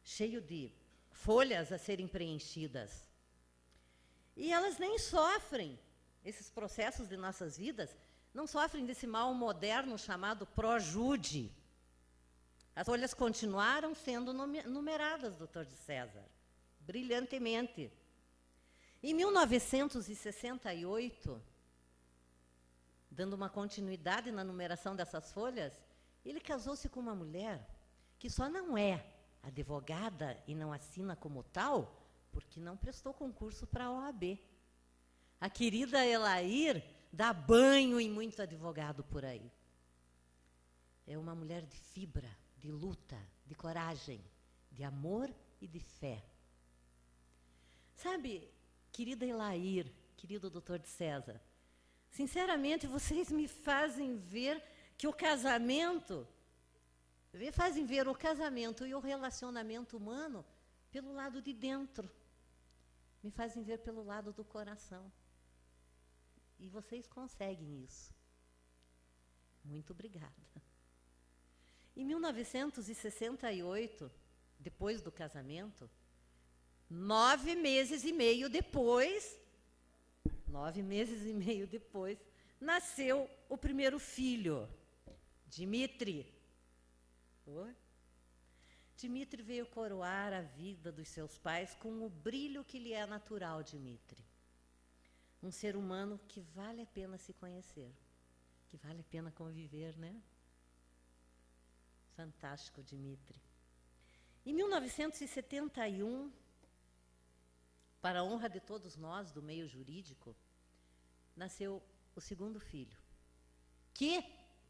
cheio de folhas a serem preenchidas. E elas nem sofrem, esses processos de nossas vidas, não sofrem desse mal moderno chamado projude. As folhas continuaram sendo numeradas, doutor de César, brilhantemente. Em mil novecentos e sessenta e oito, dando uma continuidade na numeração dessas folhas, ele casou-se com uma mulher que só não é advogada e não assina como tal, porque não prestou concurso para a O A B. A querida Elair dá banho em muito advogado por aí. É uma mulher de fibra, de luta, de coragem, de amor e de fé. Sabe, querida Elair, querido doutor de César, sinceramente, vocês me fazem ver que o casamento, fazem ver o casamento e o relacionamento humano pelo lado de dentro. Me fazem ver pelo lado do coração. E vocês conseguem isso. Muito obrigada. Em mil novecentos e sessenta e oito, depois do casamento, nove meses e meio depois, nove meses e meio depois, nasceu o primeiro filho, Dmitri. Oi? Dmitri veio coroar a vida dos seus pais com o brilho que lhe é natural, Dmitri. Um ser humano que vale a pena se conhecer, que vale a pena conviver, né? Fantástico, Dmitri. Em mil novecentos e setenta e um, para a honra de todos nós do meio jurídico, nasceu o segundo filho, que,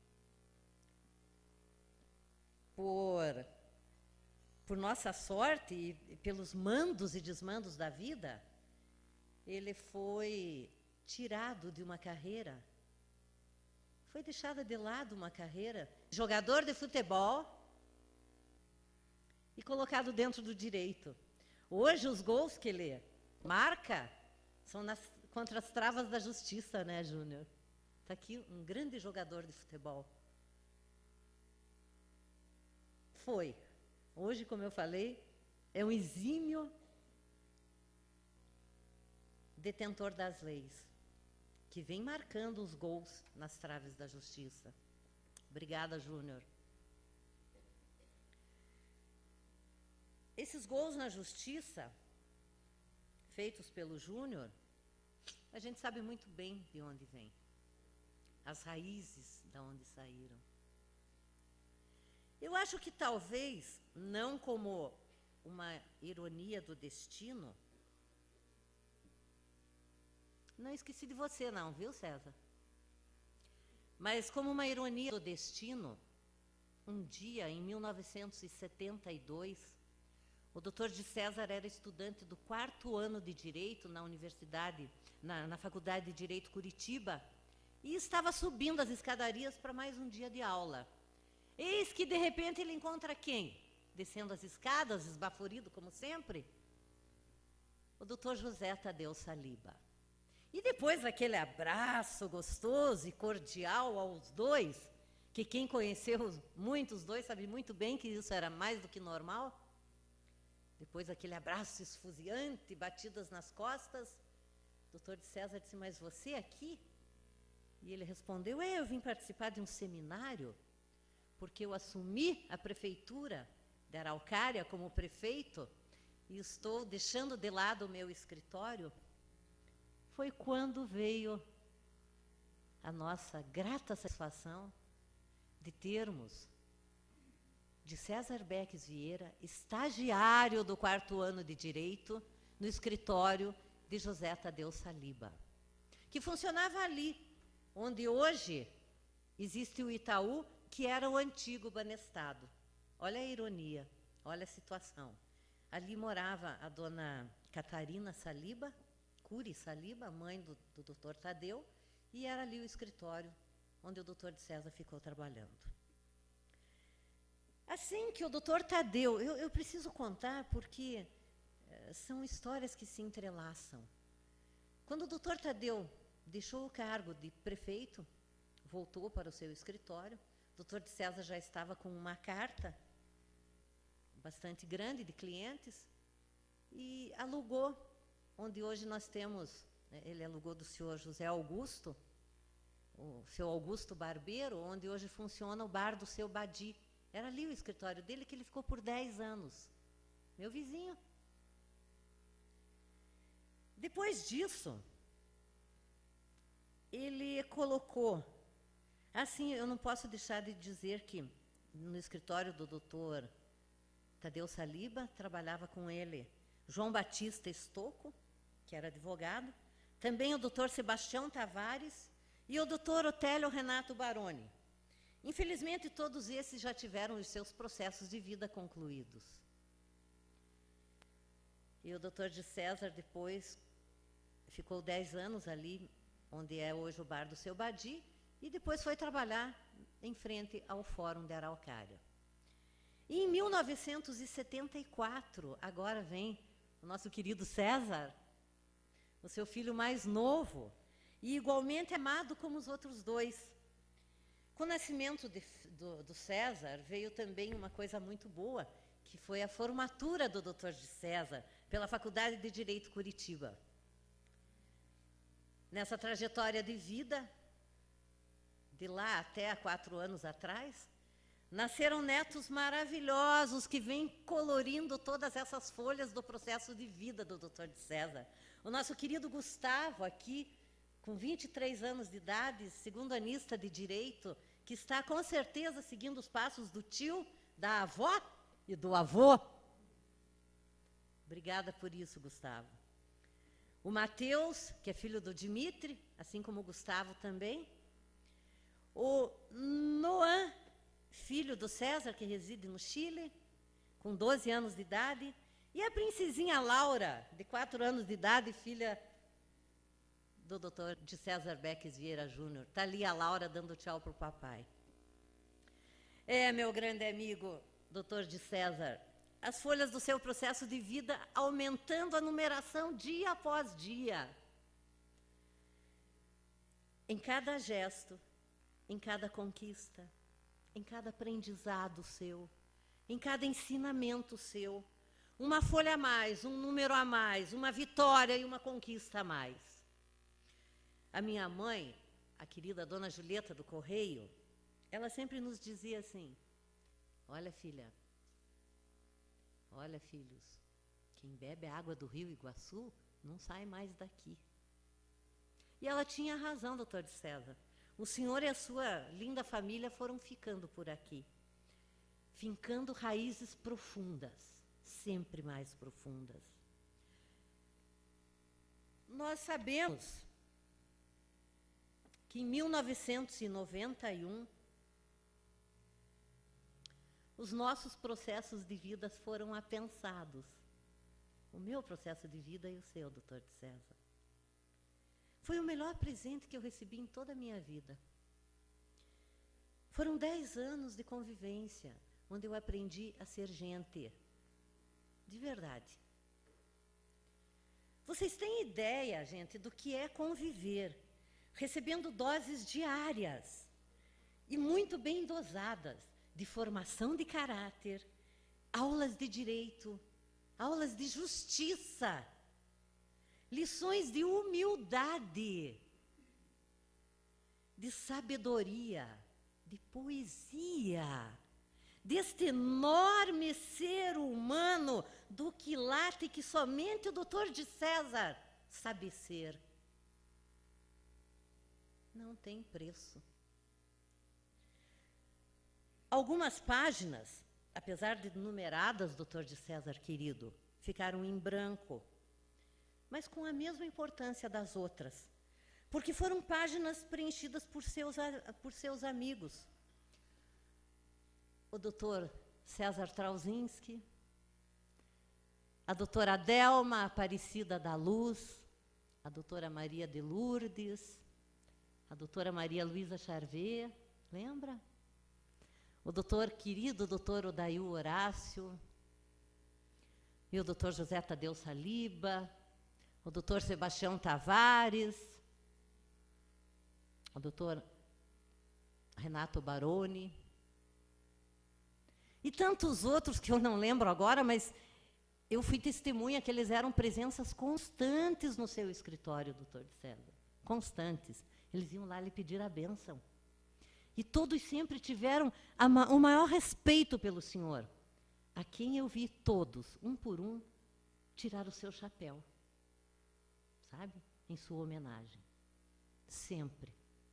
por, por nossa sorte e pelos mandos e desmandos da vida, ele foi tirado de uma carreira, foi deixada de lado uma carreira, jogador de futebol, e colocado dentro do direito. Hoje, os gols que ele marca são nas, contra as travas da justiça, né, Júnior? Está aqui um grande jogador de futebol. Foi. Hoje, como eu falei, é um exímio detentor das leis, que vem marcando os gols nas traves da justiça. Obrigada, Júnior. Esses gols na justiça, feitos pelo Júnior, a gente sabe muito bem de onde vem. As raízes de onde saíram. Eu acho que talvez, não como uma ironia do destino, não esqueci de você não, viu, César? Mas como uma ironia do destino, um dia, em mil novecentos e setenta e dois, o doutor de César era estudante do quarto ano de Direito na Universidade, na, na Faculdade de Direito Curitiba, e estava subindo as escadarias para mais um dia de aula. Eis que, de repente, ele encontra quem? Descendo as escadas, esbaforido, como sempre? O doutor José Tadeu Saliba. E depois daquele abraço gostoso e cordial aos dois, que quem conheceu muito os dois sabe muito bem que isso era mais do que normal, depois daquele abraço esfuziante, batidas nas costas, o doutor de César disse, mas você aqui? E ele respondeu, é, eu vim participar de um seminário, porque eu assumi a prefeitura de Araucária como prefeito e estou deixando de lado o meu escritório. Foi quando veio a nossa grata satisfação de termos de César Beques Vieira, estagiário do quarto ano de Direito, no escritório de José Tadeu Saliba, que funcionava ali, onde hoje existe o Itaú, que era o antigo Banestado. Olha a ironia, olha a situação. Ali morava a dona Catarina Saliba, Cury Saliba, mãe do, do doutor Tadeu, e era ali o escritório onde o doutor de César ficou trabalhando. Assim que o doutor Tadeu, eu, eu preciso contar porque eh, são histórias que se entrelaçam. Quando o doutor Tadeu deixou o cargo de prefeito, voltou para o seu escritório, o doutor de César já estava com uma carta bastante grande de clientes e alugou, onde hoje nós temos, ele alugou do senhor José Augusto, o seu Augusto Barbeiro, onde hoje funciona o bar do seu Badi. Era ali o escritório dele que ele ficou por dez anos. Meu vizinho. Depois disso, ele colocou, assim, eu não posso deixar de dizer que no escritório do doutor Tadeu Saliba, trabalhava com ele João Batista Estocco, que era advogado, também o doutor Sebastião Tavares e o doutor Otélio Renato Baroni. Infelizmente, todos esses já tiveram os seus processos de vida concluídos. E o doutor de César, depois, ficou dez anos ali, onde é hoje o bar do seu Badi, e depois foi trabalhar em frente ao Fórum de Araucária. E em mil novecentos e setenta e quatro, agora vem o nosso querido César, o seu filho mais novo, e igualmente amado como os outros dois. Com o nascimento de, do, do César, veio também uma coisa muito boa, que foi a formatura do doutor de César, pela Faculdade de Direito Curitiba. Nessa trajetória de vida, de lá até há quatro anos atrás, nasceram netos maravilhosos que vêm colorindo todas essas folhas do processo de vida do doutor de César. O nosso querido Gustavo, aqui, com vinte e três anos de idade, segundo anista de Direito, que está com certeza seguindo os passos do tio, da avó e do avô. Obrigada por isso, Gustavo. O Mateus, que é filho do Dimitri, assim como o Gustavo também. O Noan, filho do César, que reside no Chile, com doze anos de idade. E a princesinha Laura, de quatro anos de idade, filha do doutor de César Beques Vieira Júnior. Está ali a Laura dando tchau para o papai. É, meu grande amigo, doutor de César, as folhas do seu processo de vida aumentando a numeração dia após dia. Em cada gesto, em cada conquista, em cada aprendizado seu, em cada ensinamento seu, uma folha a mais, um número a mais, uma vitória e uma conquista a mais. A minha mãe, a querida dona Julieta do Correio, ela sempre nos dizia assim: olha, filha, olha, filhos, quem bebe a água do rio Iguaçu não sai mais daqui. E ela tinha razão, doutor de César. O senhor e a sua linda família foram ficando por aqui, fincando raízes profundas, sempre mais profundas. Nós sabemos que em mil novecentos e noventa e um, os nossos processos de vida foram apensados. O meu processo de vida e o seu, doutor de César. Foi o melhor presente que eu recebi em toda a minha vida. Foram dez anos de convivência, onde eu aprendi a ser gente. De verdade. Vocês têm ideia, gente, do que é conviver, recebendo doses diárias e muito bem dosadas de formação de caráter, aulas de direito, aulas de justiça, lições de humildade, de sabedoria, de poesia, deste enorme ser humano do quilate que somente o doutor de César sabe ser. Não tem preço. Algumas páginas, apesar de numeradas, doutor de César querido, ficaram em branco, mas com a mesma importância das outras, porque foram páginas preenchidas por seus, por seus amigos. O doutor César Trauzinski, a doutora Adelma Aparecida da Luz, a doutora Maria de Lourdes, a doutora Maria Luísa Charvet, lembra? O doutor querido doutor Odail Horácio, e o doutor José Tadeu Saliba, o doutor Sebastião Tavares, o doutor Renato Baroni. E tantos outros que eu não lembro agora, mas eu fui testemunha que eles eram presenças constantes no seu escritório, doutor de César. Constantes. Eles iam lá lhe pedir a bênção. E todos sempre tiveram a ma- o maior respeito pelo senhor, a quem eu vi todos, um por um, tirar o seu chapéu, sabe? Em sua homenagem. Sempre.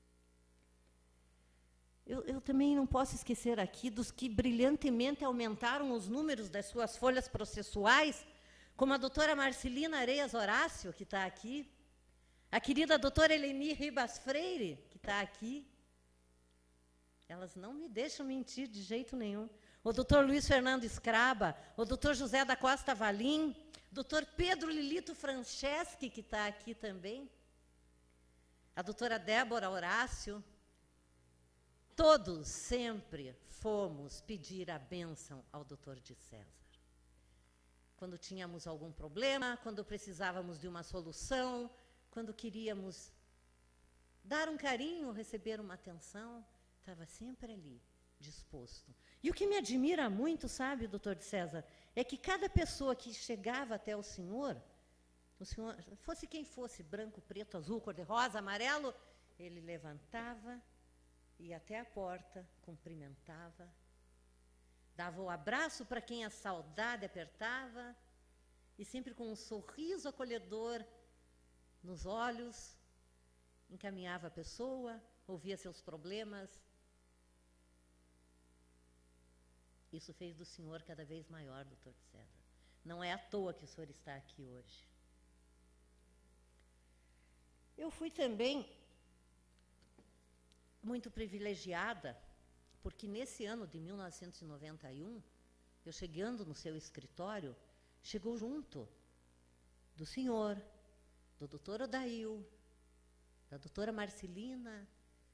Eu, eu também não posso esquecer aqui dos que brilhantemente aumentaram os números das suas folhas processuais, como a doutora Marcelina Areias Horácio, que está aqui, a querida doutora Eleni Ribas Freire, que está aqui. Elas não me deixam mentir de jeito nenhum. O doutor Luiz Fernando Scraba, o doutor José da Costa Valim, doutor Pedro Lilito Franceschi, que está aqui também, a doutora Débora Horácio. Todos sempre fomos pedir a bênção ao doutor de César. Quando tínhamos algum problema, quando precisávamos de uma solução, quando queríamos dar um carinho, receber uma atenção, estava sempre ali, disposto. E o que me admira muito, sabe, doutor de César, é que cada pessoa que chegava até o senhor, o senhor, fosse quem fosse, branco, preto, azul, cor-de-rosa, amarelo, ele levantava, ia até a porta, cumprimentava, dava o abraço para quem a saudade apertava, e sempre com um sorriso acolhedor nos olhos, encaminhava a pessoa, ouvia seus problemas. Isso fez do senhor cada vez maior, doutor César. Não é à toa que o senhor está aqui hoje. Eu fui também muito privilegiada, porque nesse ano de mil novecentos e noventa e um, eu chegando no seu escritório, chegou junto do senhor, do doutor Odail, da doutora Marcelina,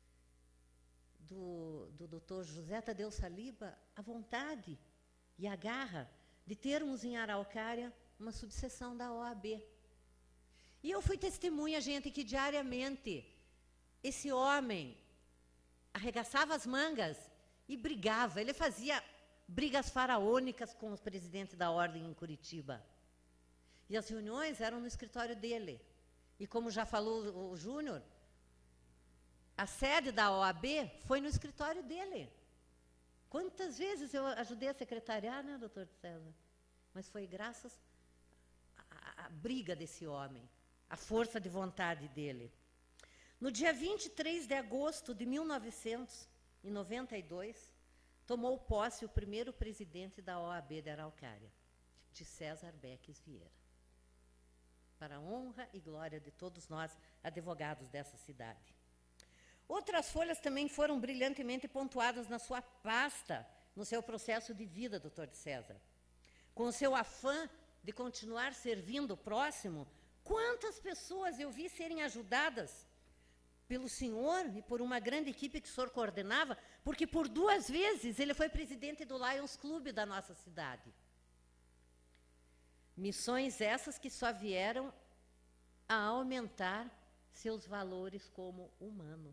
do, do doutor José Tadeu Saliba, a vontade e a garra de termos em Araucária uma subseção da O A B. E eu fui testemunha, gente, que diariamente esse homem arregaçava as mangas e brigava. Ele fazia brigas faraônicas com os presidentes da ordem em Curitiba. E as reuniões eram no escritório dele. E como já falou o Júnior, a sede da O A B foi no escritório dele. Quantas vezes eu ajudei a secretariar, né, doutor César? Mas foi graças à, à briga desse homem, à força de vontade dele. No dia vinte e três de agosto de mil novecentos e noventa e dois, tomou posse o primeiro presidente da O A B de Araucária, de César Beques Vieira, para a honra e glória de todos nós, advogados dessa cidade. Outras folhas também foram brilhantemente pontuadas na sua pasta, no seu processo de vida, doutor de César. Com o seu afã de continuar servindo o próximo, quantas pessoas eu vi serem ajudadas pelo senhor e por uma grande equipe que o senhor coordenava, porque por duas vezes ele foi presidente do Lions Club da nossa cidade. Missões essas que só vieram a aumentar seus valores como humano.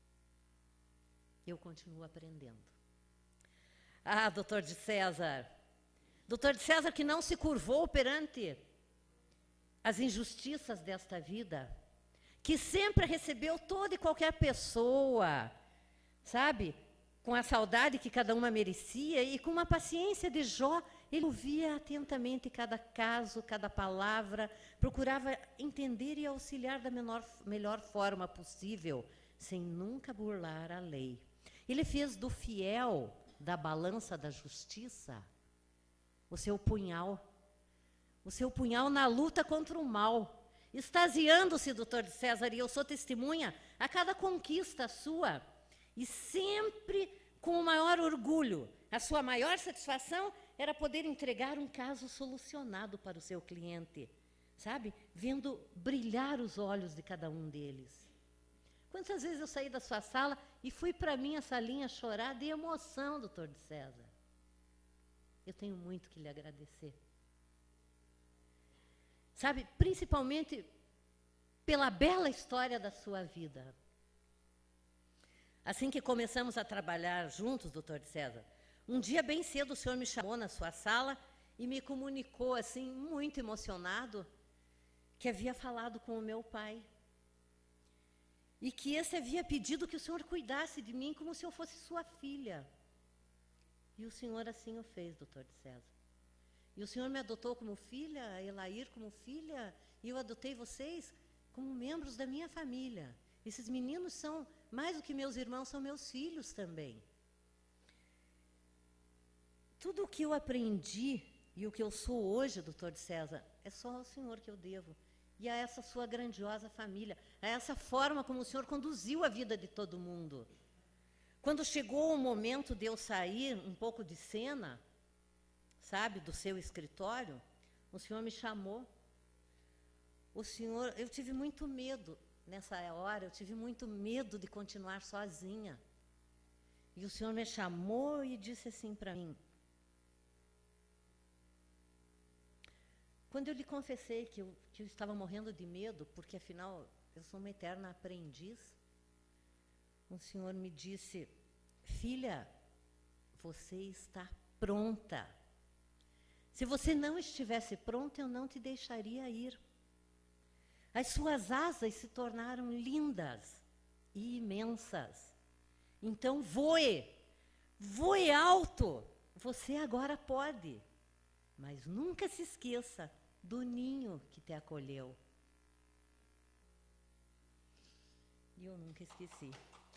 Eu continuo aprendendo. Ah, doutor de César, doutor de César que não se curvou perante as injustiças desta vida, que sempre recebeu toda e qualquer pessoa, sabe, com a saudade que cada uma merecia e com uma paciência de Jó, ele ouvia atentamente cada caso, cada palavra, procurava entender e auxiliar da menor, melhor forma possível, sem nunca burlar a lei. Ele fez do fiel da balança da justiça o seu punhal, o seu punhal na luta contra o mal, extasiando-se, doutor de César, e eu sou testemunha a cada conquista sua, e sempre com o maior orgulho. A sua maior satisfação era poder entregar um caso solucionado para o seu cliente, sabe? Vendo brilhar os olhos de cada um deles. Quantas vezes eu saí da sua sala e fui para a minha salinha chorar de emoção, doutor de César? Eu tenho muito que lhe agradecer. Sabe, principalmente pela bela história da sua vida. Assim que começamos a trabalhar juntos, doutor de César, Um dia, bem cedo, o senhor me chamou na sua sala e me comunicou, assim, muito emocionado, que havia falado com o meu pai. E que esse havia pedido que o senhor cuidasse de mim como se eu fosse sua filha. E o senhor assim o fez, doutor de César. E o senhor me adotou como filha, a Elair como filha, e eu adotei vocês como membros da minha família. Esses meninos são, mais do que meus irmãos, são meus filhos também. Tudo o que eu aprendi e o que eu sou hoje, doutor de César, é só ao senhor que eu devo. E a essa sua grandiosa família, a essa forma como o senhor conduziu a vida de todo mundo. Quando chegou o momento de eu sair um pouco de cena, sabe, do seu escritório, o senhor me chamou. O senhor, eu tive muito medo nessa hora, eu tive muito medo de continuar sozinha. E o senhor me chamou e disse assim para mim: quando eu lhe confessei que eu, que eu estava morrendo de medo, porque afinal eu sou uma eterna aprendiz, o senhor me disse: filha, você está pronta. Se você não estivesse pronta, eu não te deixaria ir. As suas asas se tornaram lindas e imensas. Então voe, voe alto. Você agora pode. Mas nunca se esqueça do ninho que te acolheu. E eu nunca esqueci.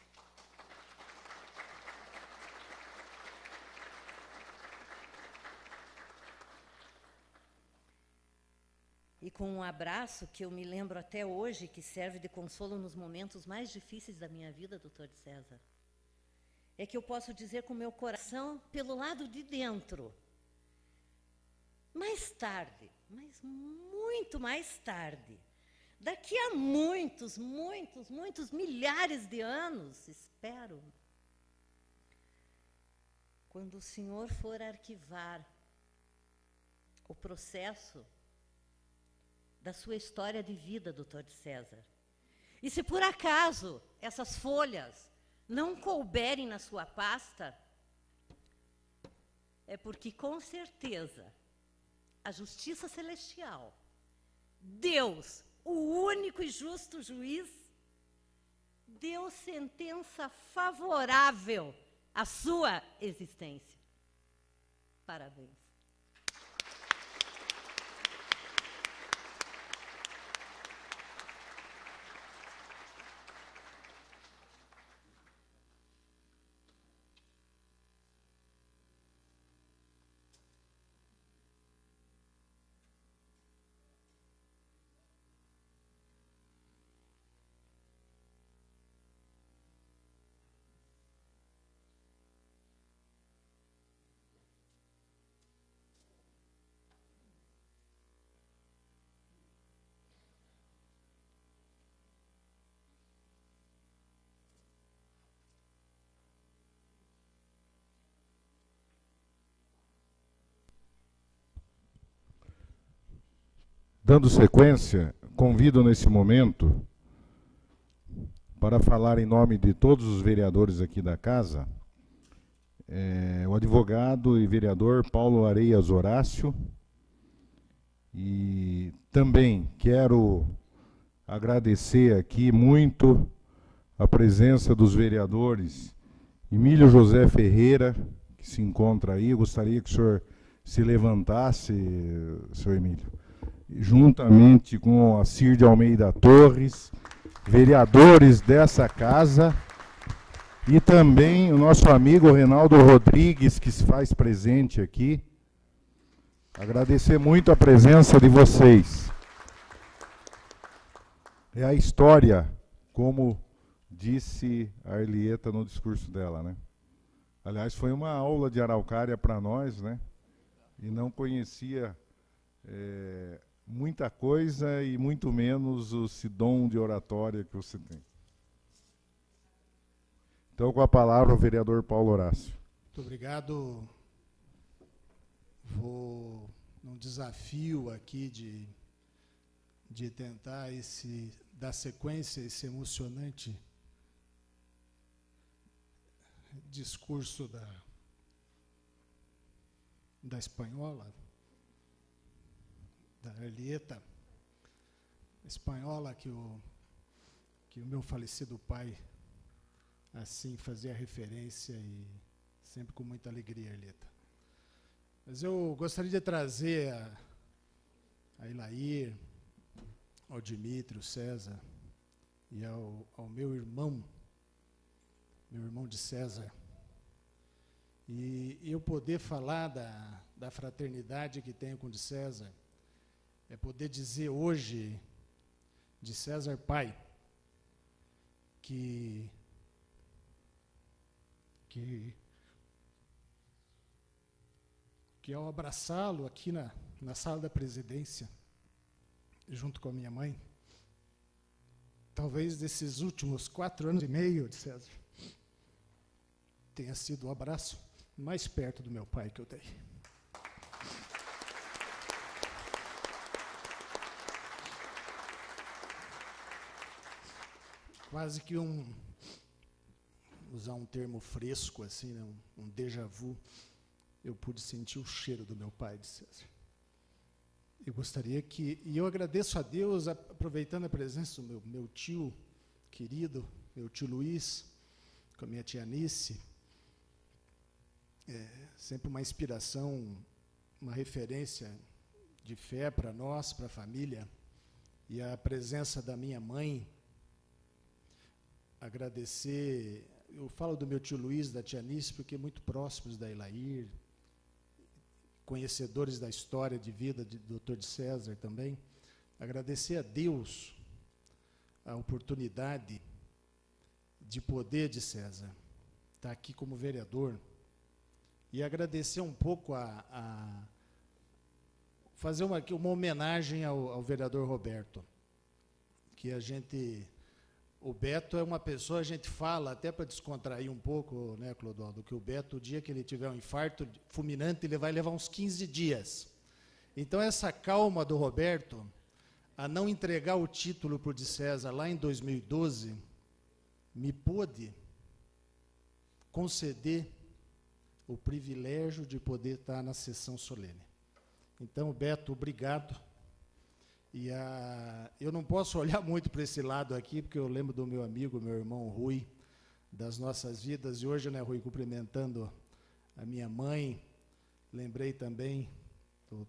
E com um abraço que eu me lembro até hoje, que serve de consolo nos momentos mais difíceis da minha vida, doutor de César, é que eu posso dizer com o meu coração, pelo lado de dentro, mais tarde, mas muito mais tarde, daqui a muitos, muitos, muitos milhares de anos, espero, quando o senhor for arquivar o processo da sua história de vida, doutor de César, e se por acaso essas folhas não couberem na sua pasta, é porque com certeza a justiça celestial, Deus, o único e justo juiz, deu sentença favorável à sua existência. Parabéns. Dando sequência, convido nesse momento, para falar em nome de todos os vereadores aqui da casa, é, o advogado e vereador Paulo Areias Horácio. E também quero agradecer aqui muito a presença dos vereadores Emílio José Ferreira, que se encontra aí. Eu gostaria que o senhor se levantasse, senhor Emílio, juntamente com a Cir de Almeida Torres, vereadores dessa casa, e também o nosso amigo Reinaldo Rodrigues, que se faz presente aqui. Agradecer muito a presença de vocês. É a história, como disse a Arlieta no discurso dela, né? Aliás, foi uma aula de araucária para nós, né? E não conhecia é, muita coisa e muito menos esse dom de oratória que você tem. Então, com a palavra, o vereador Paulo Horácio. Muito obrigado. Vou num desafio aqui de, de tentar esse, dar sequência a esse emocionante discurso da, da Espanhola, da Arlieta, Espanhola que o, que o meu falecido pai assim fazia referência e sempre com muita alegria, Arlieta. Mas eu gostaria de trazer a, a Ilair, ao Dimitrio, César e ao, ao meu irmão, meu irmão de César, e eu poder falar da, da fraternidade que tenho com o de César, é poder dizer hoje, de César pai, que, que, que ao abraçá-lo aqui na, na sala da presidência, junto com a minha mãe, talvez desses últimos quatro anos e meio de César, tenha sido o abraço mais perto do meu pai que eu dei. Quase que um, usar um termo fresco, assim, né, um, um déjà vu, eu pude sentir o cheiro do meu pai de César. Eu gostaria que, e eu agradeço a Deus, aproveitando a presença do meu, meu tio querido, meu tio Luiz, com a minha tia Anice, é sempre uma inspiração, uma referência de fé para nós, para a família, e a presença da minha mãe, agradecer, eu falo do meu tio Luiz, da tia Anice, porque muito próximos da Ilair, conhecedores da história de vida de doutor de César também, agradecer a Deus a oportunidade de poder de César estar aqui como vereador e agradecer um pouco a, a fazer uma, uma homenagem ao, ao vereador Roberto, que a gente, o Beto é uma pessoa, a gente fala, até para descontrair um pouco, né, Clodoaldo, que o Beto, o dia que ele tiver um infarto fulminante, ele vai levar uns quinze dias. Então, essa calma do Roberto, a não entregar o título para o de César lá em dois mil e doze, me pôde conceder o privilégio de poder estar na sessão solene. Então, Beto, obrigado. E a, eu não posso olhar muito para esse lado aqui, porque eu lembro do meu amigo, meu irmão Rui, das nossas vidas. E hoje, né, Rui, cumprimentando a minha mãe, lembrei também do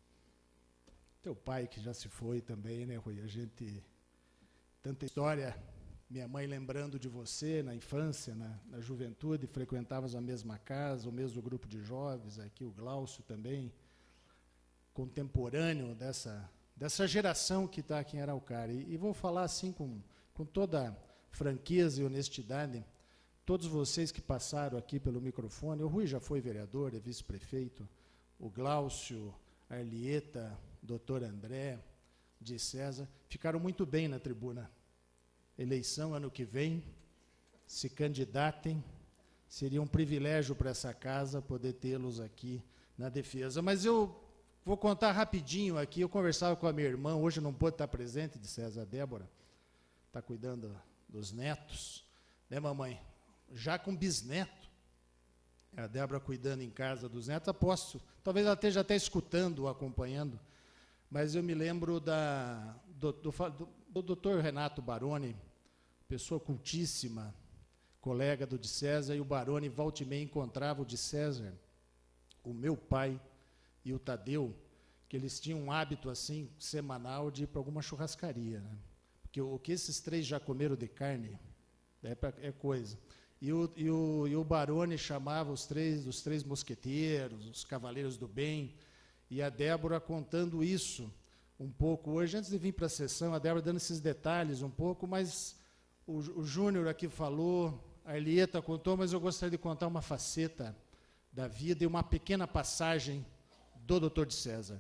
teu pai, que já se foi também, né, Rui? A gente, tanta história, minha mãe lembrando de você na infância, na, na juventude, frequentávamos a mesma casa, o mesmo grupo de jovens, aqui o Glaucio também, contemporâneo dessa... dessa geração que está aqui em Araucária. E, e vou falar assim com, com toda franqueza e honestidade, todos vocês que passaram aqui pelo microfone, o Rui já foi vereador, é vice-prefeito, o Glaucio, a Arlieta, doutor André, de César, ficaram muito bem na tribuna. Eleição ano que vem, se candidatem, seria um privilégio para essa casa poder tê-los aqui na defesa. Mas eu vou contar rapidinho aqui, eu conversava com a minha irmã, hoje não pôde estar presente, de César, Débora, está cuidando dos netos, né, mamãe? Já com bisneto, a Débora cuidando em casa dos netos, aposto, talvez ela esteja até escutando, acompanhando, mas eu me lembro da, do, do, do, do doutor Renato Baroni, pessoa cultíssima, colega do de César, e o Baroni volta e meia encontrava o de César, o meu pai, e o Tadeu, que eles tinham um hábito assim, semanal, de ir para alguma churrascaria, né? Porque o que esses três já comeram de carne é, pra, é coisa. E o, e, o, e o Baroni chamava os três, os três mosqueteiros, os cavaleiros do bem, e a Débora contando isso um pouco hoje, antes de vir para a sessão, a Débora dando esses detalhes um pouco, mas o, o Júnior aqui falou, a Arlieta contou, mas eu gostaria de contar uma faceta da vida e uma pequena passagem do doutor de César,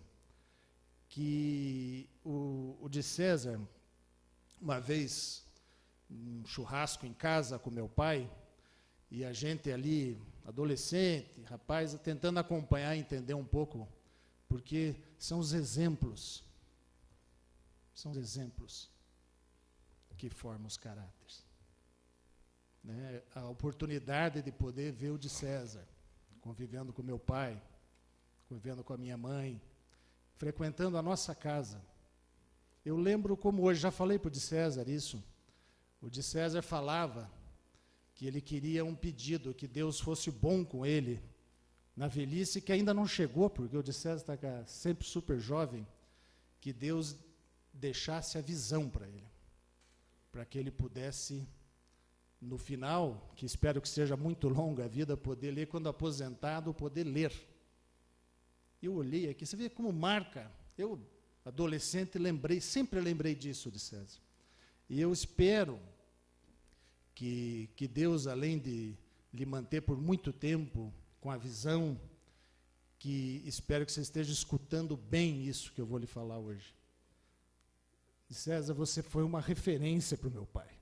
que o, o de César, uma vez, um churrasco em casa com meu pai, e a gente ali, adolescente, rapaz, tentando acompanhar e entender um pouco, porque são os exemplos, são os exemplos que formam os caráteres. Né? A oportunidade de poder ver o de César, convivendo com meu pai, convivendo com a minha mãe, frequentando a nossa casa. Eu lembro como hoje, já falei para o de César isso, o de César falava que ele queria um pedido, que Deus fosse bom com ele na velhice, que ainda não chegou, porque o de César está sempre super jovem, que Deus deixasse a visão para ele, para que ele pudesse, no final, que espero que seja muito longa a vida, poder ler, quando aposentado, poder ler. Eu olhei aqui, você vê como marca, eu, adolescente, lembrei, sempre lembrei disso de César. E eu espero que, que Deus, além de lhe manter por muito tempo com a visão, que espero que você esteja escutando bem isso que eu vou lhe falar hoje. César, você foi uma referência para o meu pai.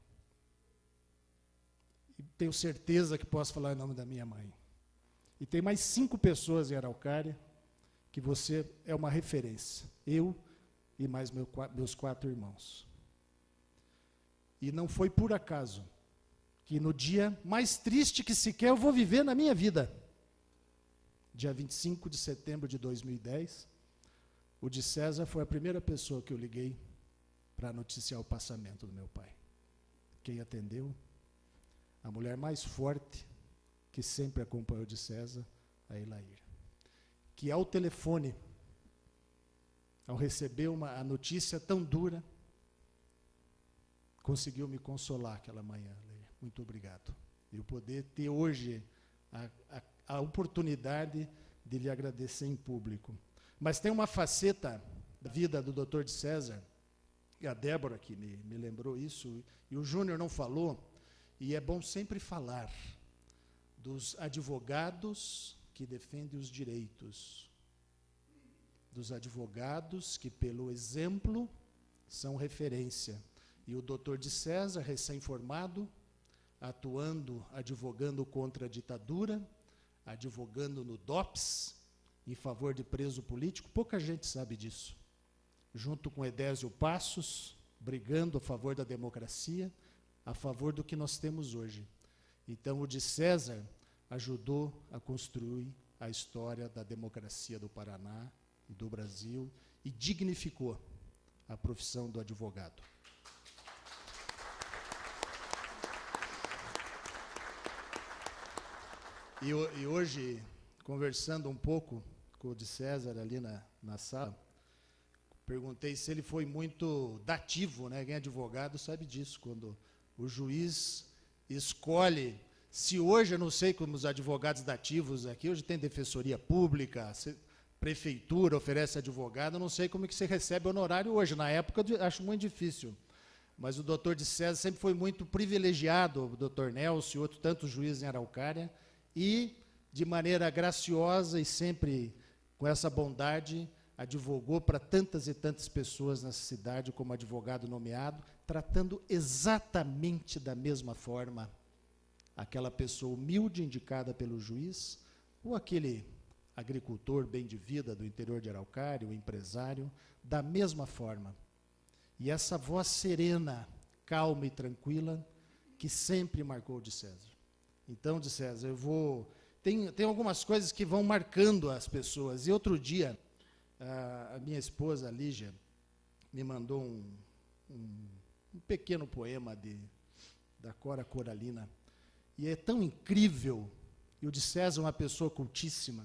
E tenho certeza que posso falar em nome da minha mãe. E tem mais cinco pessoas em Araucária que você é uma referência. Eu e mais meu, meus quatro irmãos. E não foi por acaso que no dia mais triste que sequer eu vou viver na minha vida, dia vinte e cinco de setembro de dois mil e dez, o de César foi a primeira pessoa que eu liguei para noticiar o passamento do meu pai. Quem atendeu? A mulher mais forte que sempre acompanhou de César, a Elaíra. Que ao telefone, ao receber uma, a notícia tão dura, conseguiu me consolar aquela manhã. Muito obrigado. E eu poder ter hoje a, a, a oportunidade de lhe agradecer em público. Mas tem uma faceta da vida do doutor de César, e a Débora que me, me lembrou isso, e o Júnior não falou, e é bom sempre falar dos advogados que defendem os direitos, dos advogados que, pelo exemplo, são referência. E o doutor de César, recém-formado, atuando, advogando contra a ditadura, advogando no D O P S, em favor de preso político, pouca gente sabe disso. Junto com Edésio Passos, brigando a favor da democracia, a favor do que nós temos hoje. Então, o de César ajudou a construir a história da democracia do Paraná e do Brasil e dignificou a profissão do advogado. E, e hoje, conversando um pouco com o de César ali na, na sala, perguntei se ele foi muito dativo, né? Quem é advogado sabe disso, quando o juiz escolhe, se hoje, eu não sei como os advogados dativos aqui, hoje tem defensoria pública, se, prefeitura oferece advogado, eu não sei como é que você recebe honorário hoje, na época eu acho muito difícil. Mas o doutor de César sempre foi muito privilegiado, o doutor Nelson e outros tantos juízes em Araucária, e, de maneira graciosa e sempre com essa bondade, advogou para tantas e tantas pessoas nessa cidade como advogado nomeado, tratando exatamente da mesma forma aquela pessoa humilde indicada pelo juiz, ou aquele agricultor bem de vida do interior de Araucária, o empresário, da mesma forma. E essa voz serena, calma e tranquila, que sempre marcou o de César. Então, de César, eu vou... Tem, tem algumas coisas que vão marcando as pessoas. E outro dia, a, a minha esposa, a Lígia, me mandou um, um, um pequeno poema de, da Cora Coralina. E é tão incrível. E o de César é uma pessoa cultíssima.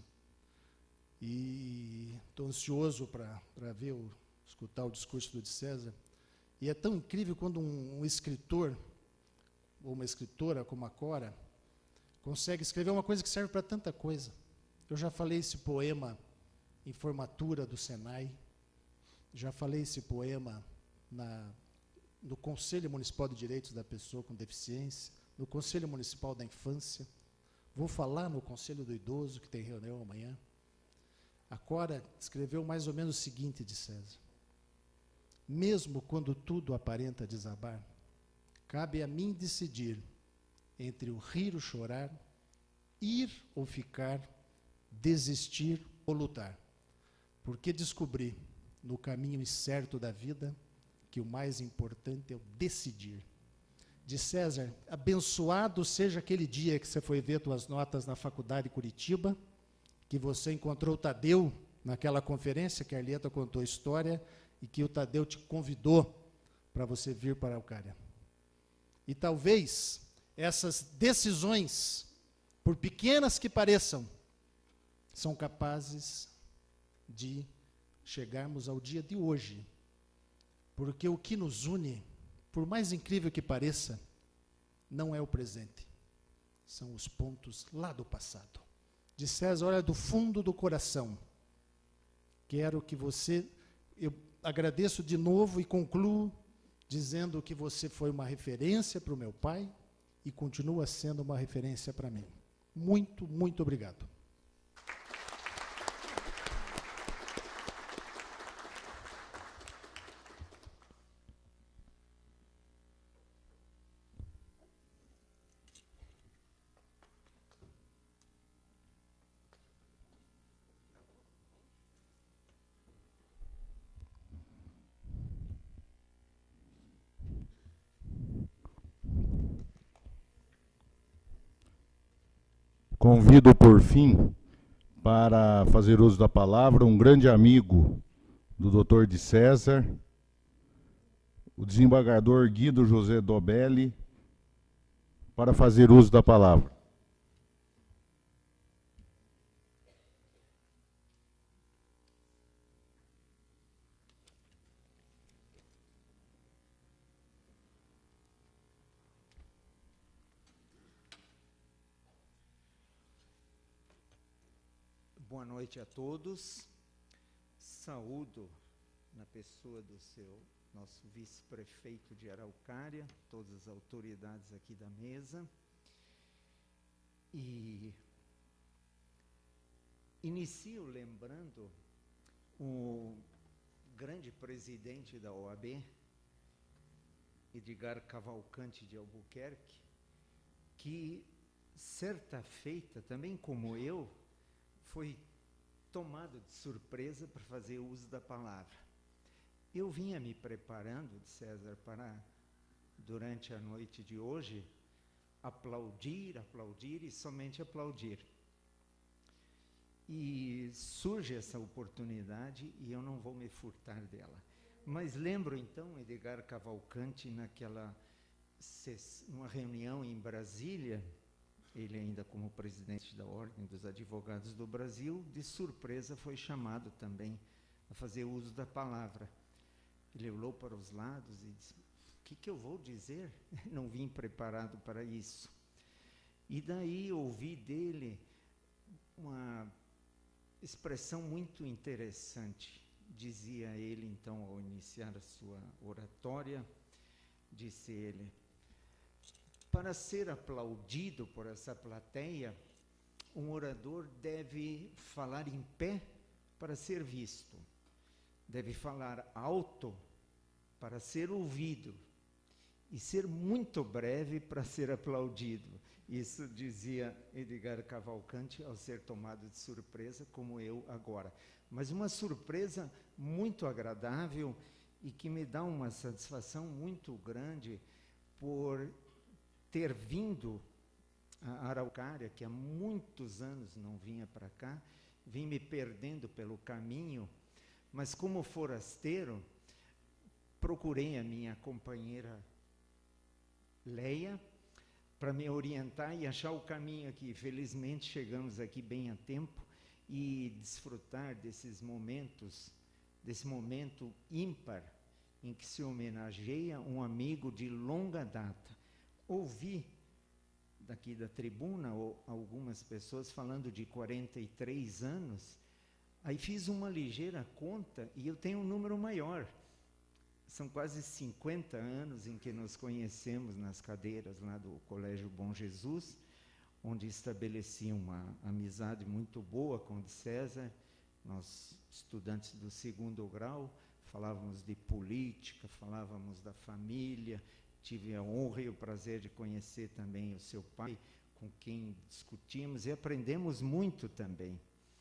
E estou ansioso para ver, o, escutar o discurso do de César. E é tão incrível quando um, um escritor, ou uma escritora como a Cora, consegue escrever uma coisa que serve para tanta coisa. Eu já falei esse poema em formatura do Senai, já falei esse poema na, no Conselho Municipal de Direitos da Pessoa com Deficiência, no Conselho Municipal da Infância, vou falar no Conselho do Idoso, que tem reunião amanhã. A Cora escreveu mais ou menos o seguinte de César: mesmo quando tudo aparenta desabar, cabe a mim decidir entre o rir ou chorar, ir ou ficar, desistir ou lutar. Porque descobri, no caminho incerto da vida, que o mais importante é o decidir. De César, abençoado seja aquele dia que você foi ver tuas notas na faculdade de Curitiba, que você encontrou o Tadeu naquela conferência que a Arlieta contou a história e que o Tadeu te convidou para você vir para a Araucária. E talvez essas decisões, por pequenas que pareçam, são capazes de chegarmos ao dia de hoje. Porque o que nos une, por mais incrível que pareça, não é o presente, são os pontos lá do passado. De César, olha, do fundo do coração, quero que você, eu agradeço de novo e concluo dizendo que você foi uma referência para o meu pai e continua sendo uma referência para mim. Muito, muito obrigado. Convido, por fim, para fazer uso da palavra, um grande amigo do doutor de César, o desembargador Guido José Dobelli, para fazer uso da palavra. Boa noite a todos. Saúdo na pessoa do seu nosso vice-prefeito de Araucária, todas as autoridades aqui da mesa. E inicio lembrando o grande presidente da O A B, Edgar Cavalcante de Albuquerque, que certa feita, também como eu, foi tomado de surpresa para fazer uso da palavra. Eu vinha me preparando, de César, para, durante a noite de hoje, aplaudir, aplaudir e somente aplaudir. E surge essa oportunidade e eu não vou me furtar dela. Mas lembro, então, Edgar Cavalcante, naquela, numa reunião em Brasília, ele ainda como presidente da Ordem dos Advogados do Brasil, de surpresa foi chamado também a fazer uso da palavra. Ele olhou para os lados e disse, o que, que eu vou dizer? Não vim preparado para isso. E daí ouvi dele uma expressão muito interessante. Dizia ele, então, ao iniciar a sua oratória, disse ele, para ser aplaudido por essa plateia, um orador deve falar em pé para ser visto, deve falar alto para ser ouvido e ser muito breve para ser aplaudido. Isso dizia Edgar Cavalcante ao ser tomado de surpresa, como eu agora. Mas uma surpresa muito agradável e que me dá uma satisfação muito grande por ter vindo a Araucária, que há muitos anos não vinha para cá, vim me perdendo pelo caminho, mas como forasteiro, procurei a minha companheira Leia para me orientar e achar o caminho aqui. Felizmente chegamos aqui bem a tempo e desfrutar desses momentos, desse momento ímpar em que se homenageia um amigo de longa data. Ouvi daqui da tribuna ou, algumas pessoas falando de quarenta e três anos, aí fiz uma ligeira conta e eu tenho um número maior. São quase cinquenta anos em que nos conhecemos nas cadeiras lá do Colégio Bom Jesus, onde estabeleci uma amizade muito boa com o de César. Nós, estudantes do segundo grau, falávamos de política, falávamos da família. Tive a honra e o prazer de conhecer também o seu pai, com quem discutimos e aprendemos muito também.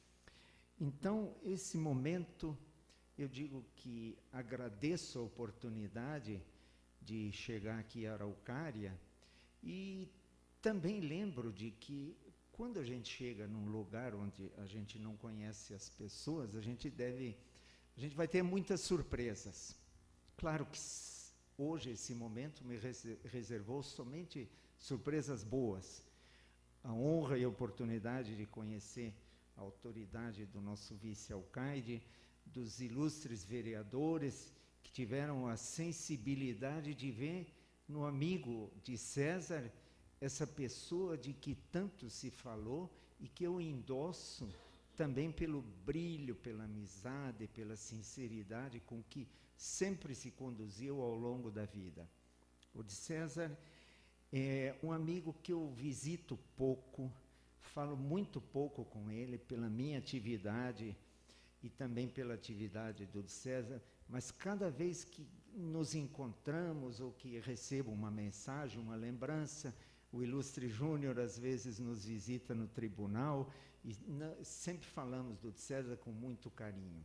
Então, esse momento, eu digo que agradeço a oportunidade de chegar aqui a Araucária e também lembro de que quando a gente chega num lugar onde a gente não conhece as pessoas, a gente deve, a gente vai ter muitas surpresas. Claro que hoje esse momento me reservou somente surpresas boas. A honra e a oportunidade de conhecer a autoridade do nosso vice-alcaide, dos ilustres vereadores que tiveram a sensibilidade de ver no amigo de César essa pessoa de que tanto se falou e que eu endosso também pelo brilho, pela amizade, pela sinceridade com que sempre se conduziu ao longo da vida. O de César é um amigo que eu visito pouco, falo muito pouco com ele pela minha atividade e também pela atividade do de César, mas cada vez que nos encontramos ou que recebo uma mensagem, uma lembrança, o ilustre Júnior às vezes nos visita no tribunal e na, sempre falamos do de César com muito carinho.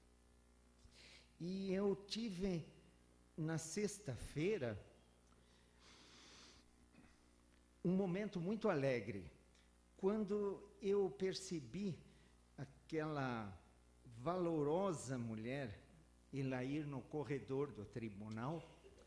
E eu tive na sexta-feira um momento muito alegre, quando eu percebi aquela valorosa mulher, Elair, no corredor do tribunal,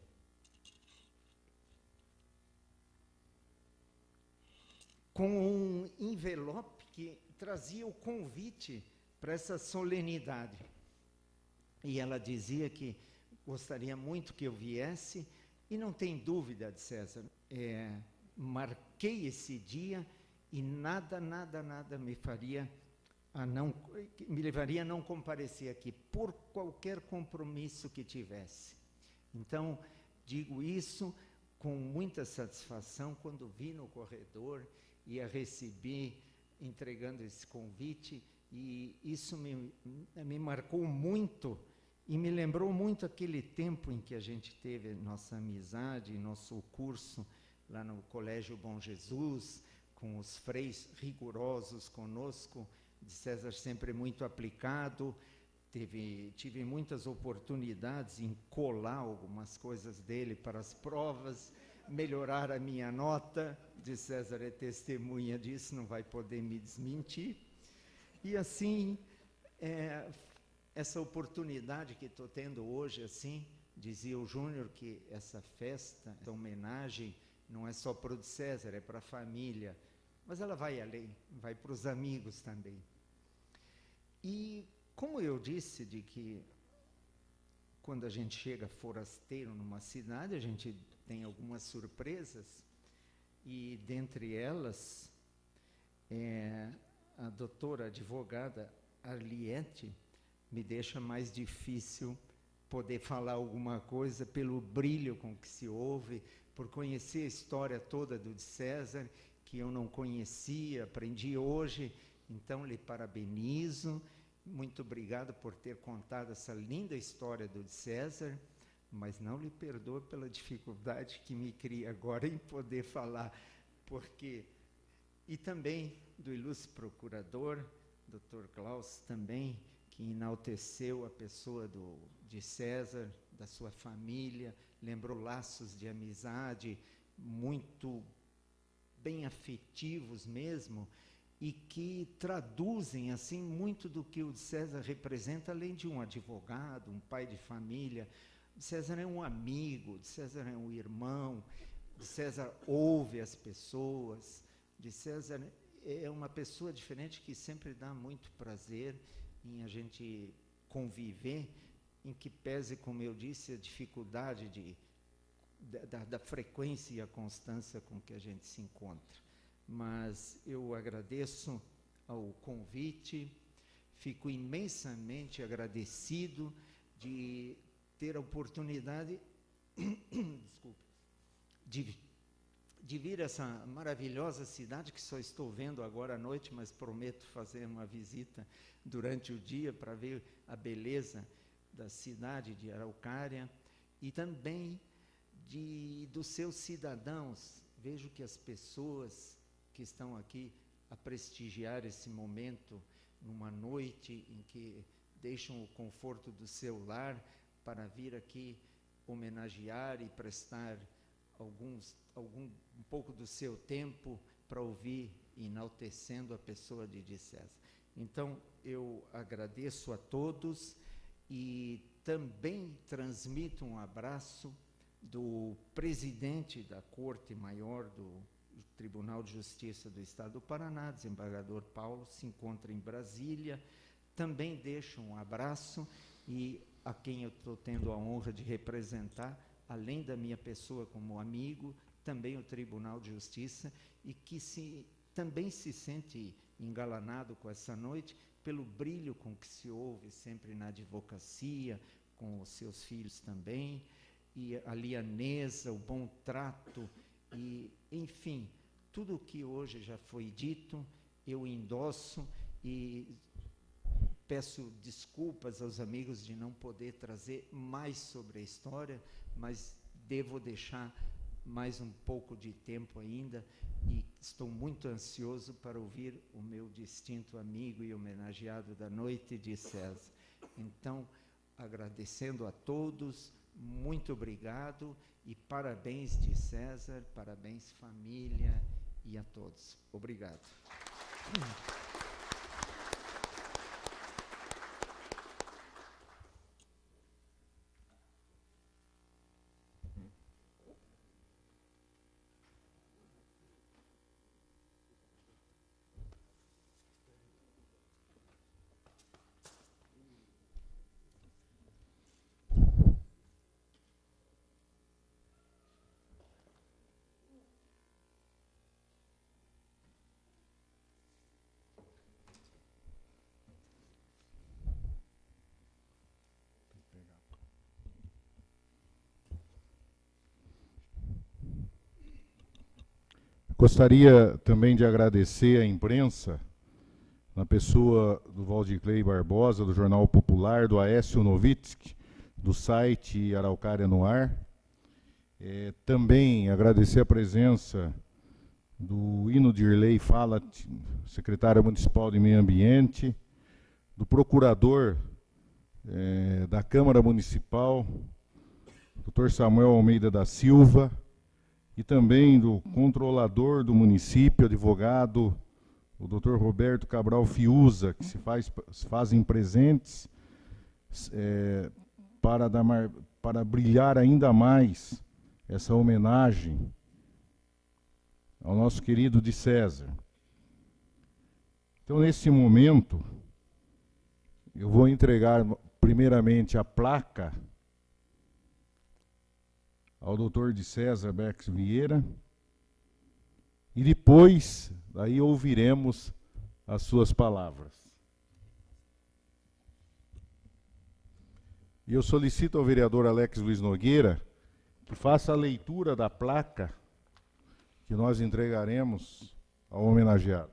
com um envelope que trazia o convite para essa solenidade. E ela dizia que gostaria muito que eu viesse, e não tem dúvida, de César, é, marquei esse dia e nada, nada, nada me faria a não, me levaria a não comparecer aqui, por qualquer compromisso que tivesse. Então, digo isso com muita satisfação quando vi no corredor e a recebi entregando esse convite, e isso me, me marcou muito e me lembrou muito aquele tempo em que a gente teve nossa amizade, nosso curso lá no Colégio Bom Jesus, com os freis rigorosos conosco, de César sempre muito aplicado. Teve, tive muitas oportunidades em colar algumas coisas dele para as provas, melhorar a minha nota. De César é testemunha disso, não vai poder me desmentir. E assim, é, essa oportunidade que estou tendo hoje, assim, dizia o Júnior que essa festa, essa homenagem, não é só para o de César, é para a família, mas ela vai além, vai para os amigos também. E como eu disse, de que quando a gente chega forasteiro numa cidade, a gente tem algumas surpresas, e dentre elas, é, a doutora advogada Arliette me deixa mais difícil poder falar alguma coisa pelo brilho com que se ouve, por conhecer a história toda do de César, que eu não conhecia, aprendi hoje. Então, lhe parabenizo, muito obrigado por ter contado essa linda história do de César, mas não lhe perdoo pela dificuldade que me cria agora em poder falar, porque... E também do ilustre procurador, doutor Klaus, também, que enalteceu a pessoa do, de César, da sua família, lembrou laços de amizade muito bem afetivos mesmo, e que traduzem assim muito do que o de César representa, além de um advogado, um pai de família. De César é um amigo, de César é um irmão, de César ouve as pessoas, de César é uma pessoa diferente que sempre dá muito prazer em a gente conviver, em que pese, como eu disse, a dificuldade de, da, da frequência e a constância com que a gente se encontra. Mas eu agradeço ao convite, fico imensamente agradecido de ter a oportunidade desculpa, de, de vir a essa maravilhosa cidade, que só estou vendo agora à noite, mas prometo fazer uma visita durante o dia para ver a beleza da cidade de Araucária, e também de, dos seus cidadãos. Vejo que as pessoas que estão aqui a prestigiar esse momento, numa noite em que deixam o conforto do seu lar para vir aqui homenagear e prestar alguns, algum, um pouco do seu tempo para ouvir enaltecendo a pessoa de Di César. Então, eu agradeço a todos e também transmito um abraço do presidente da Corte Maior do Tribunal de Justiça do Estado do Paraná, desembargador Paulo, se encontra em Brasília. Também deixo um abraço e a quem eu estou tendo a honra de representar, além da minha pessoa como amigo, também o Tribunal de Justiça, e que se, também se sente engalanado com essa noite pelo brilho com que se ouve sempre na advocacia, com os seus filhos também, e a lianeza, o bom trato, e, enfim, tudo o que hoje já foi dito, eu endosso e peço desculpas aos amigos de não poder trazer mais sobre a história, mas devo deixar mais um pouco de tempo ainda e estou muito ansioso para ouvir o meu distinto amigo e homenageado da noite, Di César. Então, agradecendo a todos, muito obrigado e parabéns, Di César, parabéns família e a todos. Obrigado. Gostaria também de agradecer à imprensa, na pessoa do Valdiclei Barbosa, do Jornal Popular, do Aécio Novitsky, do site Araucária no Ar. É, também agradecer a presença do Hino Dirley Fala, secretário municipal de Meio Ambiente, do procurador é, da Câmara Municipal, doutor Samuel Almeida da Silva, e também do controlador do município, advogado, o doutor Roberto Cabral Fiuza, que se, faz, se fazem presentes é, para, dar, para brilhar ainda mais essa homenagem ao nosso querido Di César. Então, nesse momento, eu vou entregar primeiramente a placa ao doutor Di César Bex Vieira, e depois, daí ouviremos as suas palavras. E eu solicito ao vereador Alex Luiz Nogueira que faça a leitura da placa que nós entregaremos ao homenageado.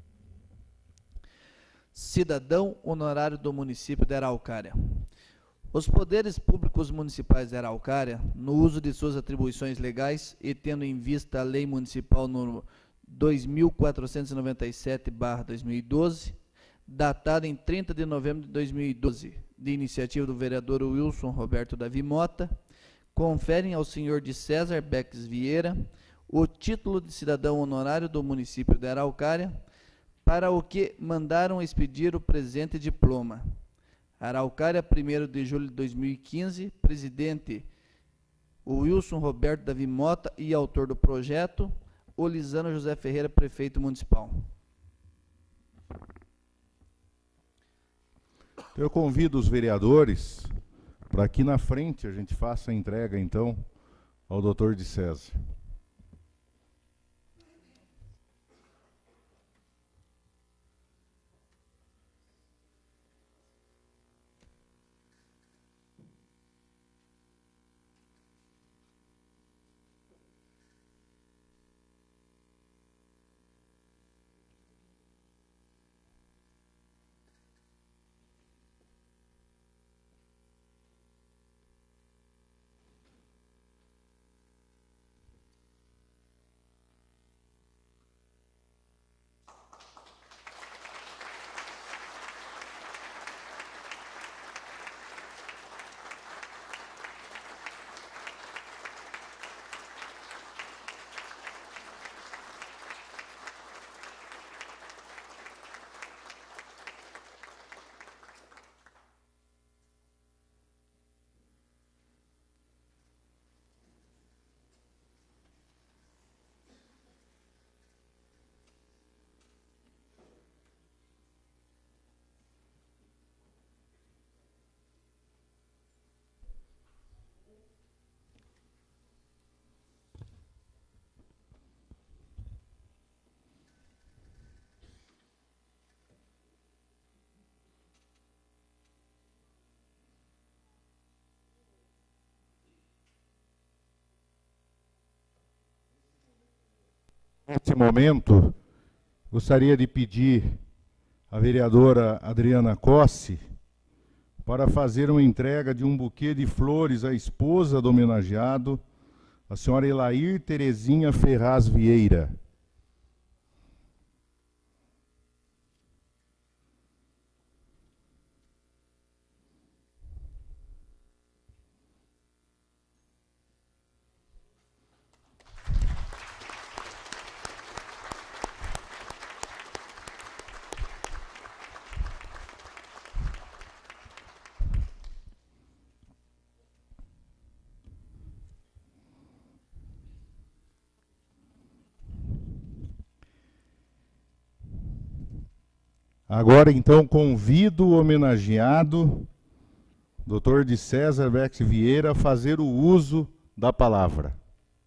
Cidadão honorário do município de Araucária. Os poderes públicos municipais de Araucária, no uso de suas atribuições legais e tendo em vista a Lei Municipal número dois mil quatrocentos e noventa e sete barra dois mil e doze, datada em trinta de novembro de dois mil e doze, de iniciativa do vereador Wilson Roberto Davi Mota, conferem ao senhor Di César Bex Vieira o título de cidadão honorário do município de Araucária, para o que mandaram expedir o presente diploma. Araucária, primeiro de julho de dois mil e quinze, presidente o Wilson Roberto Davi Mota e autor do projeto, Olisano José Ferreira, prefeito municipal. Eu convido os vereadores para aqui na frente a gente faça a entrega, então, ao doutor Di César. Neste momento, gostaria de pedir à vereadora Adriana Cossi para fazer uma entrega de um buquê de flores à esposa do homenageado, a senhora Elair Terezinha Ferraz Vieira. Agora, então, convido o homenageado, doutor de César Bex Vieira, a fazer o uso da palavra.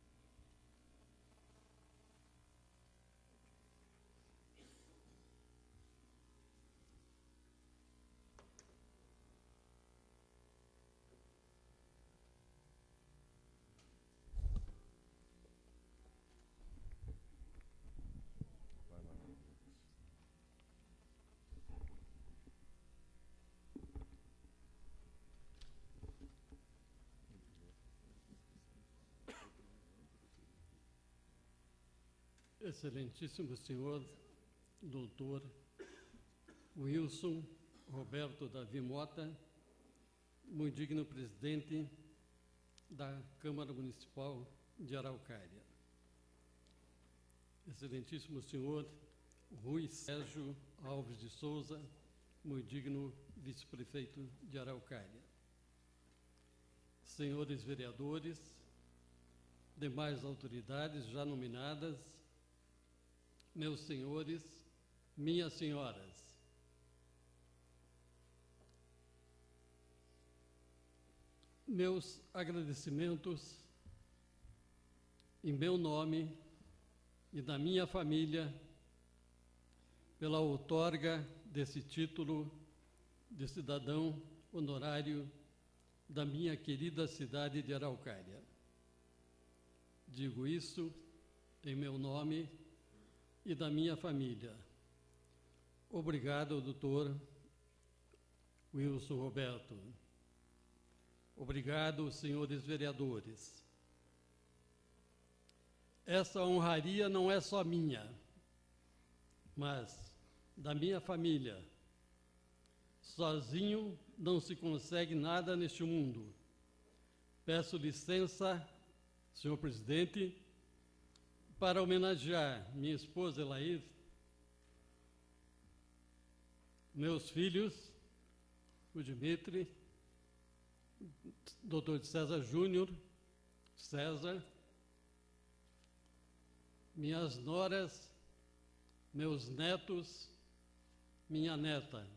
Excelentíssimo senhor, doutor Wilson Roberto Davi Mota, muito digno presidente da Câmara Municipal de Araucária. Excelentíssimo senhor Rui Sérgio Alves de Souza, muito digno vice-prefeito de Araucária. Senhores vereadores, demais autoridades já nominadas, meus senhores, minhas senhoras, meus agradecimentos em meu nome e da minha família pela outorga desse título de cidadão honorário da minha querida cidade de Araucária. Digo isso em meu nome e da minha família. Obrigado, doutor Wilson Roberto. Obrigado, senhores vereadores. Essa honraria não é só minha, mas da minha família. Sozinho não se consegue nada neste mundo. Peço licença, senhor presidente, para homenagear minha esposa Elair, meus filhos, o Dimitri, doutor de César Júnior, César, minhas noras, meus netos, minha neta.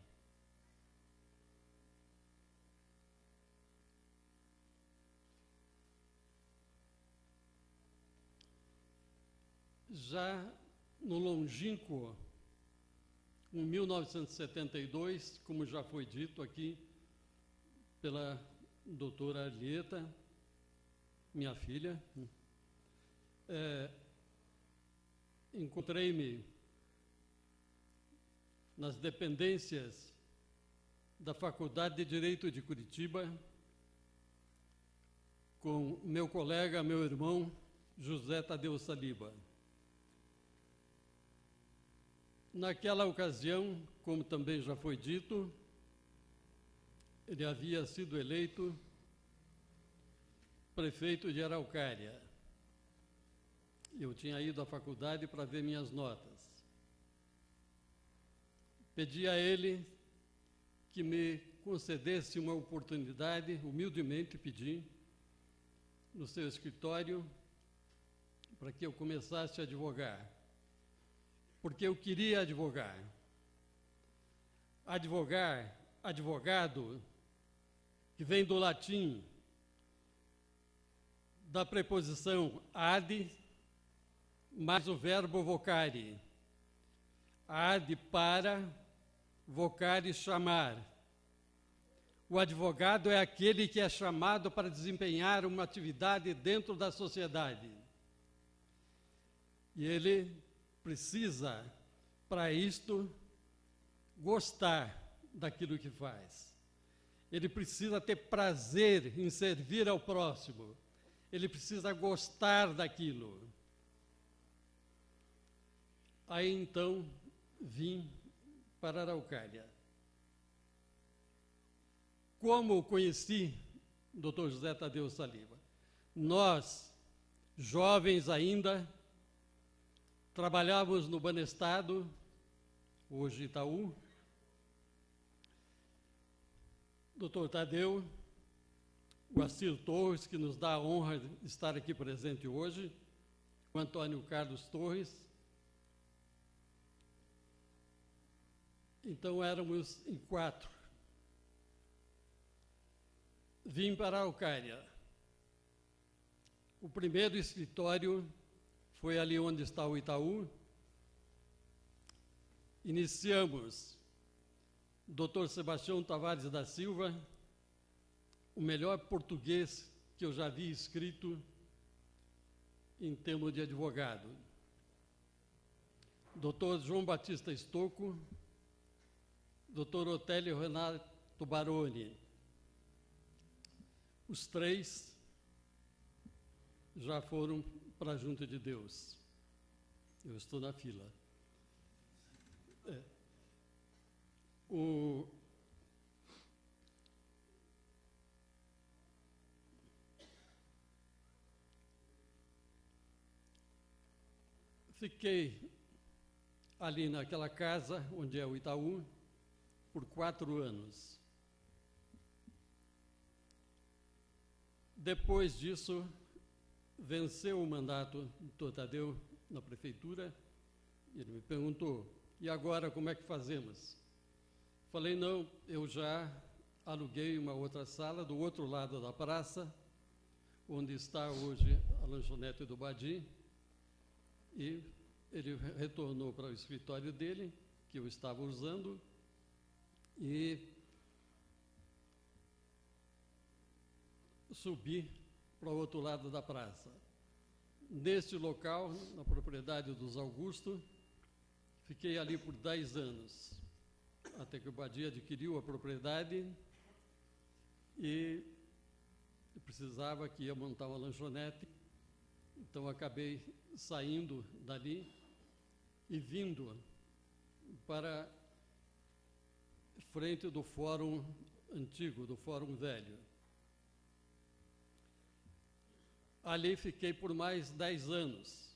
Já no longínquo, em mil novecentos e setenta e dois, como já foi dito aqui pela doutora Arlieta, minha filha, é, encontrei-me nas dependências da Faculdade de Direito de Curitiba com meu colega, meu irmão, José Tadeu Saliba. Naquela ocasião, como também já foi dito, ele havia sido eleito prefeito de Araucária. Eu tinha ido à faculdade para ver minhas notas. Pedi a ele que me concedesse uma oportunidade, humildemente pedi, no seu escritório, para que eu começasse a advogar. Porque eu queria advogar. Advogar, advogado, que vem do latim, da preposição ad, mais o verbo vocare. Ad para, vocare chamar. O advogado é aquele que é chamado para desempenhar uma atividade dentro da sociedade. E ele precisa, para isto, gostar daquilo que faz. Ele precisa ter prazer em servir ao próximo. Ele precisa gostar daquilo. Aí então vim para Araucária. Como o conheci, doutor José Tadeu Saliba? Nós, jovens ainda, trabalhávamos no Banestado, hoje Itaú. Doutor Tadeu, o Assir Torres, que nos dá a honra de estar aqui presente hoje, o Antônio Carlos Torres. Então éramos em quatro. Vim para a Araucária. O primeiro escritório foi ali onde está o Itaú. Iniciamos doutor Sebastião Tavares da Silva, o melhor português que eu já vi escrito em termos de advogado. doutor João Batista Estocco, doutor Otélio Renato Baroni. Os três já foram para a Junta de Deus. Eu estou na fila. É. O Fiquei ali naquela casa, onde é o Itaú, por quatro anos. Depois disso, venceu o mandato do doutor Tadeu na prefeitura, e ele me perguntou, e agora como é que fazemos? Falei, não, eu já aluguei uma outra sala do outro lado da praça, onde está hoje a lanchonete do Badi, e ele retornou para o escritório dele, que eu estava usando, e subi para o outro lado da praça. Neste local, na propriedade dos Augusto, fiquei ali por dez anos, até que o Badi adquiriu a propriedade e precisava que ia montar uma lanchonete, então acabei saindo dali e vindo para frente do Fórum Antigo, do Fórum Velho. Ali fiquei por mais dez anos.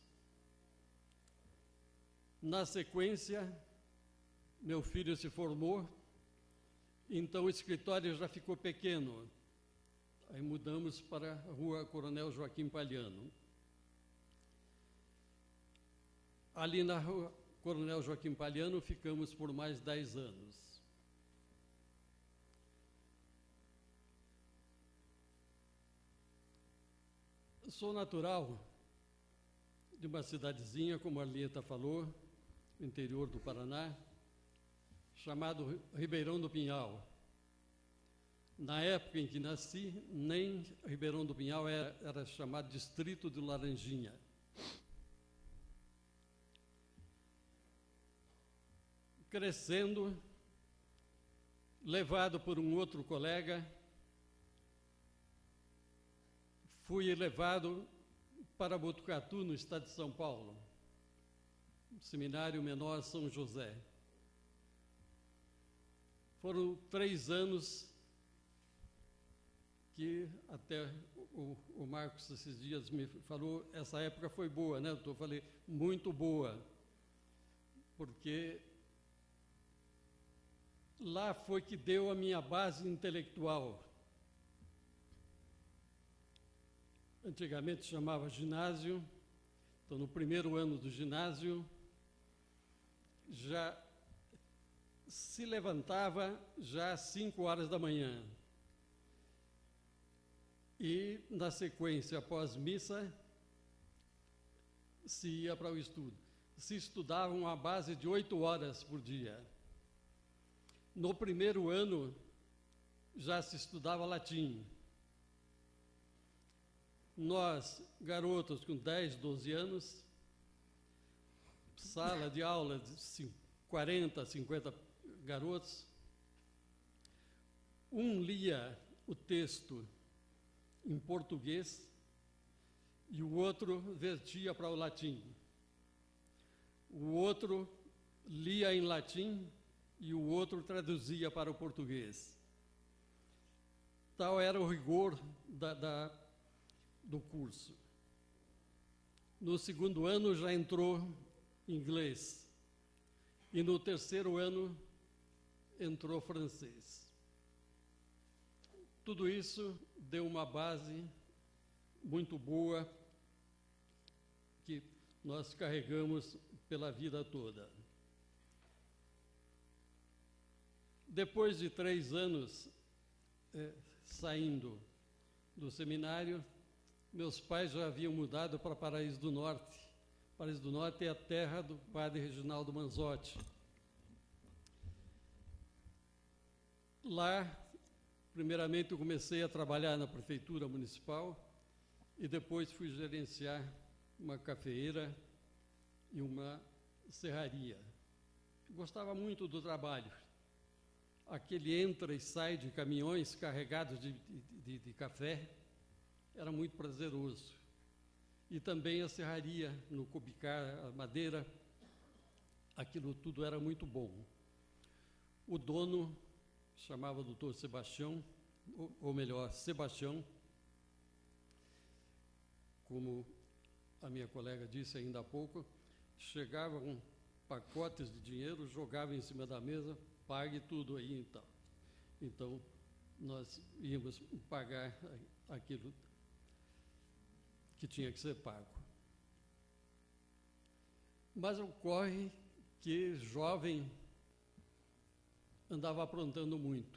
Na sequência, meu filho se formou, então o escritório já ficou pequeno. Aí mudamos para a Rua Coronel Joaquim Palhano. Ali na Rua Coronel Joaquim Palhano ficamos por mais dez anos. Sou natural de uma cidadezinha, como a Arlieta falou, no interior do Paraná, chamado Ribeirão do Pinhal. Na época em que nasci, nem Ribeirão do Pinhal era, era chamado Distrito de Laranjinha. Crescendo, levado por um outro colega, fui levado para Botucatu, no estado de São Paulo, Seminário Menor São José. Foram três anos que até o, o Marcos esses dias me falou, essa época foi boa, né, doutor? Eu falei, muito boa, porque lá foi que deu a minha base intelectual. Antigamente chamava ginásio, então no primeiro ano do ginásio já se levantava já às cinco horas da manhã. E na sequência, após missa, se ia para o estudo. Se estudava uma base de oito horas por dia. No primeiro ano já se estudava latim. Nós, garotos com dez, doze anos, sala de aula de quarenta, cinquenta garotos. Um lia o texto em português e o outro vertia para o latim. O outro lia em latim e o outro traduzia para o português. Tal era o rigor da, da, do curso. No segundo ano já entrou inglês e no terceiro ano entrou francês. Tudo isso deu uma base muito boa que nós carregamos pela vida toda. Depois de três anos eh, saindo do seminário, meus pais já haviam mudado para Paraíso do Norte. Paraíso do Norte é a terra do padre Reginaldo Manzotti. Lá, primeiramente, eu comecei a trabalhar na prefeitura municipal e depois fui gerenciar uma cafeeira e uma serraria. Gostava muito do trabalho. Aquele entra e sai de caminhões carregados de, de, de café era muito prazeroso. E também a serraria, no cubicar, a madeira, aquilo tudo era muito bom. O dono chamava doutor Sebastião, ou, ou melhor, Sebastião, como a minha colega disse ainda há pouco, chegavam pacotes de dinheiro, jogava em cima da mesa, pague tudo aí então. Então, nós íamos pagar aquilo que tinha que ser pago. Mas ocorre que jovem andava aprontando muito.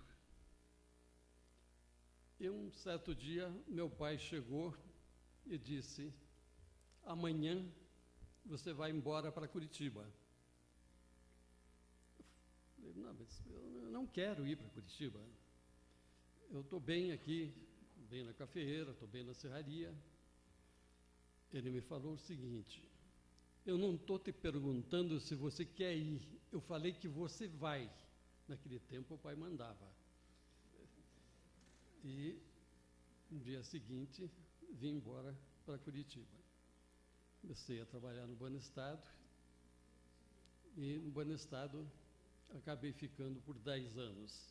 E um certo dia, meu pai chegou e disse: amanhã você vai embora para Curitiba. Eu falei: não, mas eu não quero ir para Curitiba. Eu estou bem aqui, bem na cafeeira, estou bem na serraria. Ele me falou o seguinte: eu não estou te perguntando se você quer ir, eu falei que você vai. Naquele tempo o pai mandava. E no dia seguinte vim embora para Curitiba. Comecei a trabalhar no Banestado e no Banestado acabei ficando por dez anos.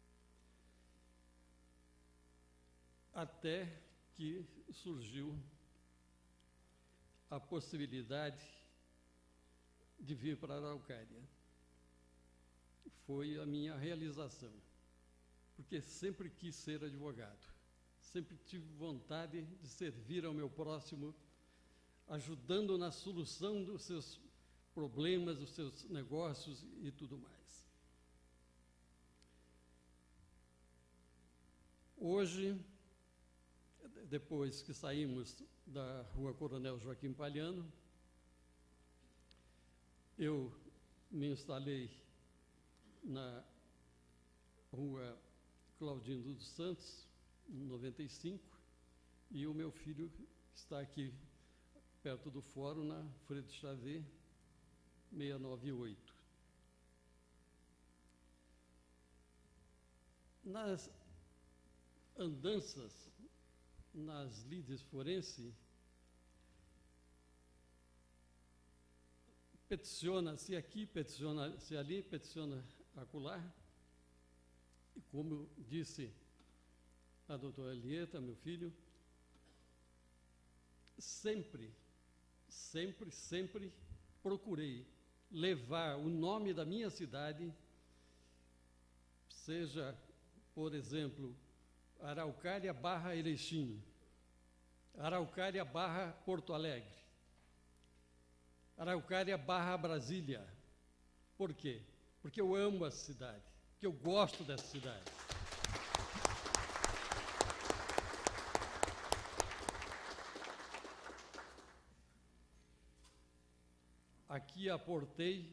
Até que surgiu a possibilidade de vir para a Araucária. Foi a minha realização, porque sempre quis ser advogado, sempre tive vontade de servir ao meu próximo, ajudando na solução dos seus problemas, dos seus negócios e tudo mais. Hoje, depois que saímos da Rua Coronel Joaquim Palhano, eu me instalei na Rua Claudino dos Santos, noventa e cinco, e o meu filho está aqui perto do fórum, na Freire de Xavier, seiscentos e noventa e oito. Nas andanças, nas lides forense, peticiona-se aqui, peticiona-se ali, peticiona acolá, e como disse a doutora Elieta, meu filho, sempre, sempre, sempre procurei levar o nome da minha cidade, seja, por exemplo, Araucária barra Erechim, Araucária barra Porto Alegre, Araucária barra Brasília. Por quê? Porque eu amo essa cidade, porque eu gosto dessa cidade. Aqui aportei,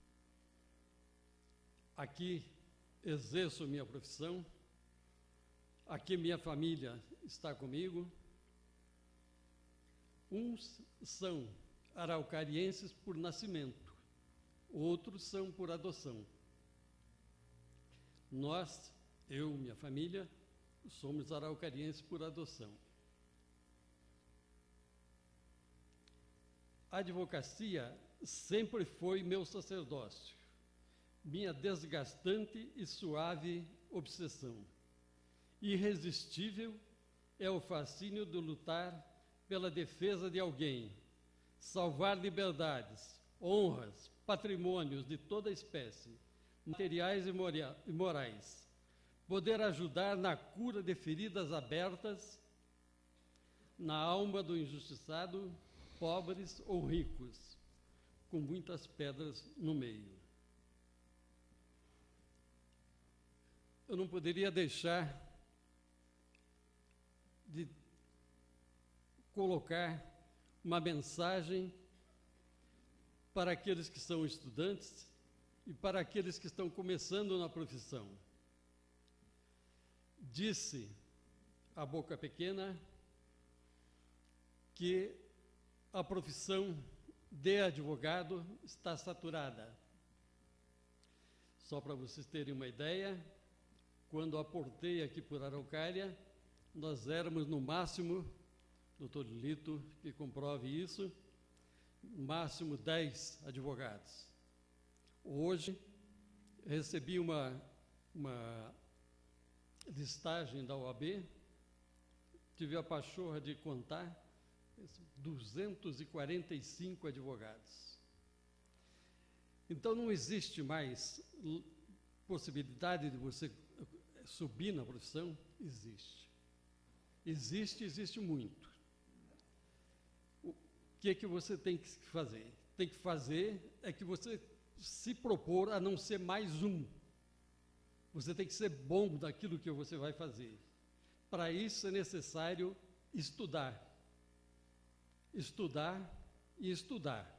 aqui exerço minha profissão, aqui minha família está comigo. Uns são araucarienses por nascimento, outros são por adoção. Nós, eu, minha família, somos araucarienses por adoção. A advocacia sempre foi meu sacerdócio, minha desgastante e suave obsessão. Irresistível é o fascínio de lutar pela defesa de alguém, salvar liberdades, honras, patrimônios de toda espécie, materiais e morais, poder ajudar na cura de feridas abertas na alma do injustiçado, pobres ou ricos, com muitas pedras no meio. Eu não poderia deixar de colocar uma mensagem para aqueles que são estudantes e para aqueles que estão começando na profissão. Disse a boca pequena que a profissão de advogado está saturada. Só para vocês terem uma ideia, quando aportei aqui por Araucária, nós éramos no máximo, doutor Lito, que comprove isso, no máximo dez advogados. Hoje, recebi uma, uma listagem da O A B, tive a pachorra de contar, duzentos e quarenta e cinco advogados. Então, não existe mais possibilidade de você subir na profissão? Existe. Existe, existe muito. O que é que você tem que fazer? Tem que fazer é que você se propor a não ser mais um. Você tem que ser bom daquilo que você vai fazer. Para isso é necessário estudar. Estudar e estudar.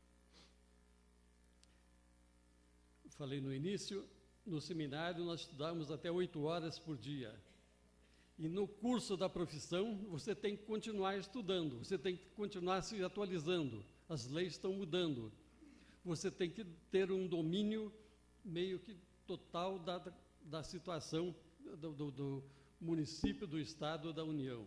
Falei no início, no seminário nós estudamos até oito horas por dia. E no curso da profissão, você tem que continuar estudando, você tem que continuar se atualizando. As leis estão mudando. Você tem que ter um domínio meio que total da, da situação do, do, do município, do Estado, da União.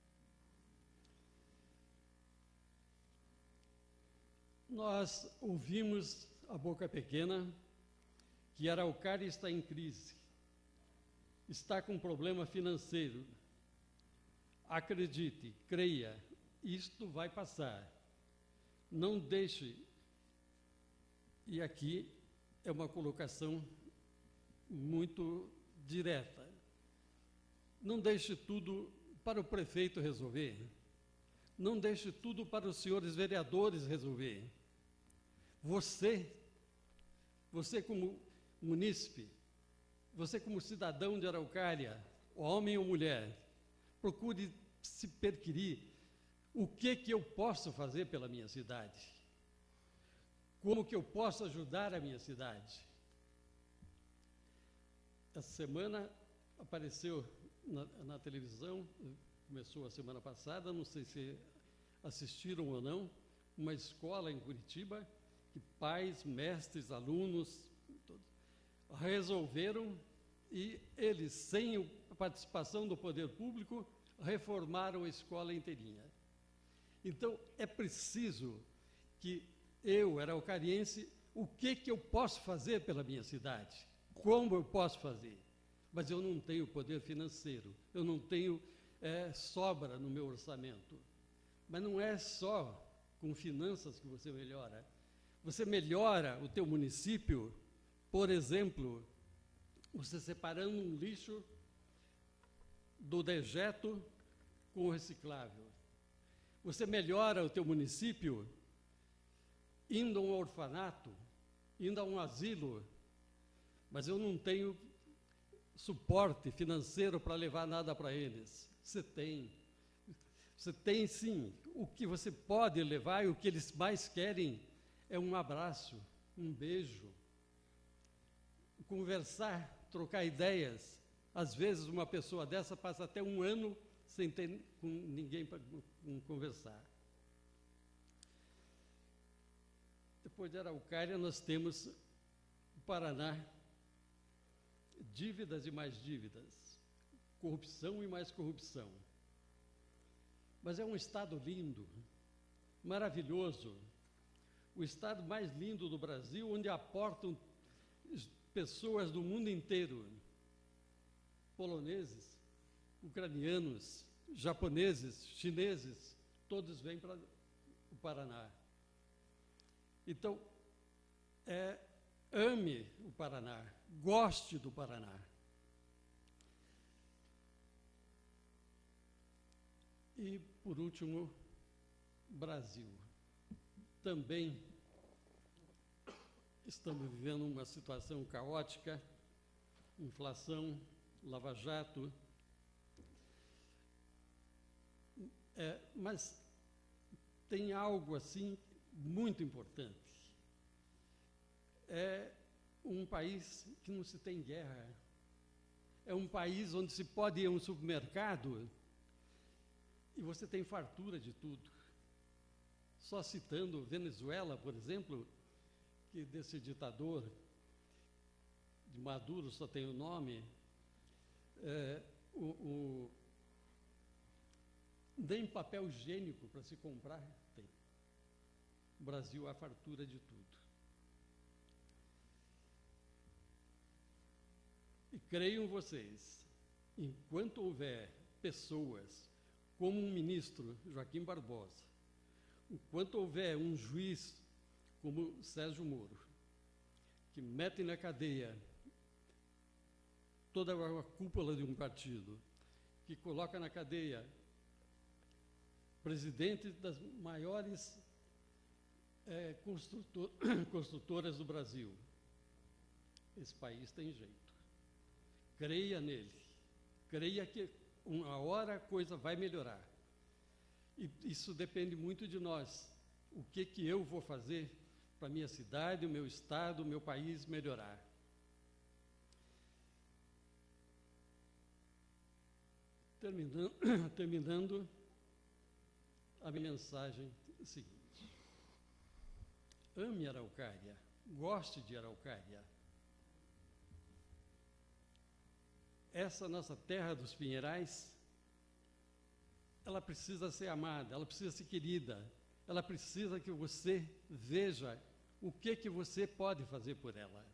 Nós ouvimos a boca pequena que Araucária está em crise, está com problema financeiro. Acredite, creia, isto vai passar. Não deixe, e aqui é uma colocação muito direta, não deixe tudo para o prefeito resolver, não deixe tudo para os senhores vereadores resolver. Você, você como munícipe, você como cidadão de Araucária, homem ou mulher, procure se perquirir o que que eu posso fazer pela minha cidade, como que eu posso ajudar a minha cidade. Essa semana apareceu na, na televisão, começou a semana passada, não sei se assistiram ou não, uma escola em Curitiba, que pais, mestres, alunos, todos, resolveram, e eles, sem a participação do poder público, reformaram a escola inteirinha. Então, é preciso que eu, araucariense, o que que eu posso fazer pela minha cidade? Como eu posso fazer? Mas eu não tenho poder financeiro, eu não tenho é, sobra no meu orçamento. Mas não é só com finanças que você melhora. Você melhora o teu município, por exemplo, você separando um lixo do dejeto com o reciclável. Você melhora o teu município indo a um orfanato, indo a um asilo, mas eu não tenho suporte financeiro para levar nada para eles. Você tem. Você tem sim. O que você pode levar e o que eles mais querem é um abraço, um beijo, conversar, trocar ideias. Às vezes uma pessoa dessa passa até um ano sem ter com ninguém para conversar. depois de Araucária, nós temos o Paraná, dívidas e mais dívidas, corrupção e mais corrupção. Mas é um estado lindo, maravilhoso, o estado mais lindo do Brasil, onde aportam pessoas do mundo inteiro, poloneses, ucranianos, japoneses, chineses, todos vêm para o Paraná. Então, é, ame o Paraná, goste do Paraná. E, por último, Brasil. Também estamos vivendo uma situação caótica, inflação, lava-jato, é, mas tem algo assim muito importante. É um país que não se tem guerra. É um país onde se pode ir a um supermercado e você tem fartura de tudo. Só citando Venezuela, por exemplo, que desse ditador de Maduro só tem o nome, é, o, o, nem papel higiênico para se comprar tem. O Brasil há fartura de tudo. E creiam vocês, enquanto houver pessoas como um ministro, Joaquim Barbosa, enquanto houver um juiz como Sérgio Moro, que mete na cadeia toda a cúpula de um partido, que coloca na cadeia presidente das maiores é, construtor, construtoras do Brasil, esse país tem jeito. Creia nele, creia que uma hora a coisa vai melhorar. E isso depende muito de nós. O que, que eu vou fazer para a minha cidade, o meu estado, o meu país melhorar. Terminando, terminando a minha mensagem seguinte. Ame Araucária, goste de Araucária. Essa nossa terra dos Pinheirais, ela precisa ser amada, ela precisa ser querida, ela precisa que você veja o que, que você pode fazer por ela.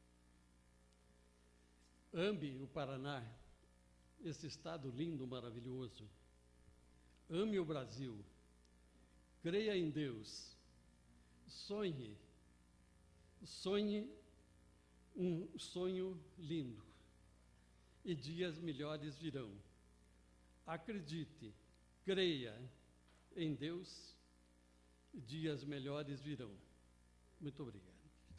Ame o Paraná, esse estado lindo, maravilhoso. Ame o Brasil, creia em Deus, sonhe, sonhe um sonho lindo e dias melhores virão. Acredite, creia em Deus, dias melhores virão. Muito obrigado.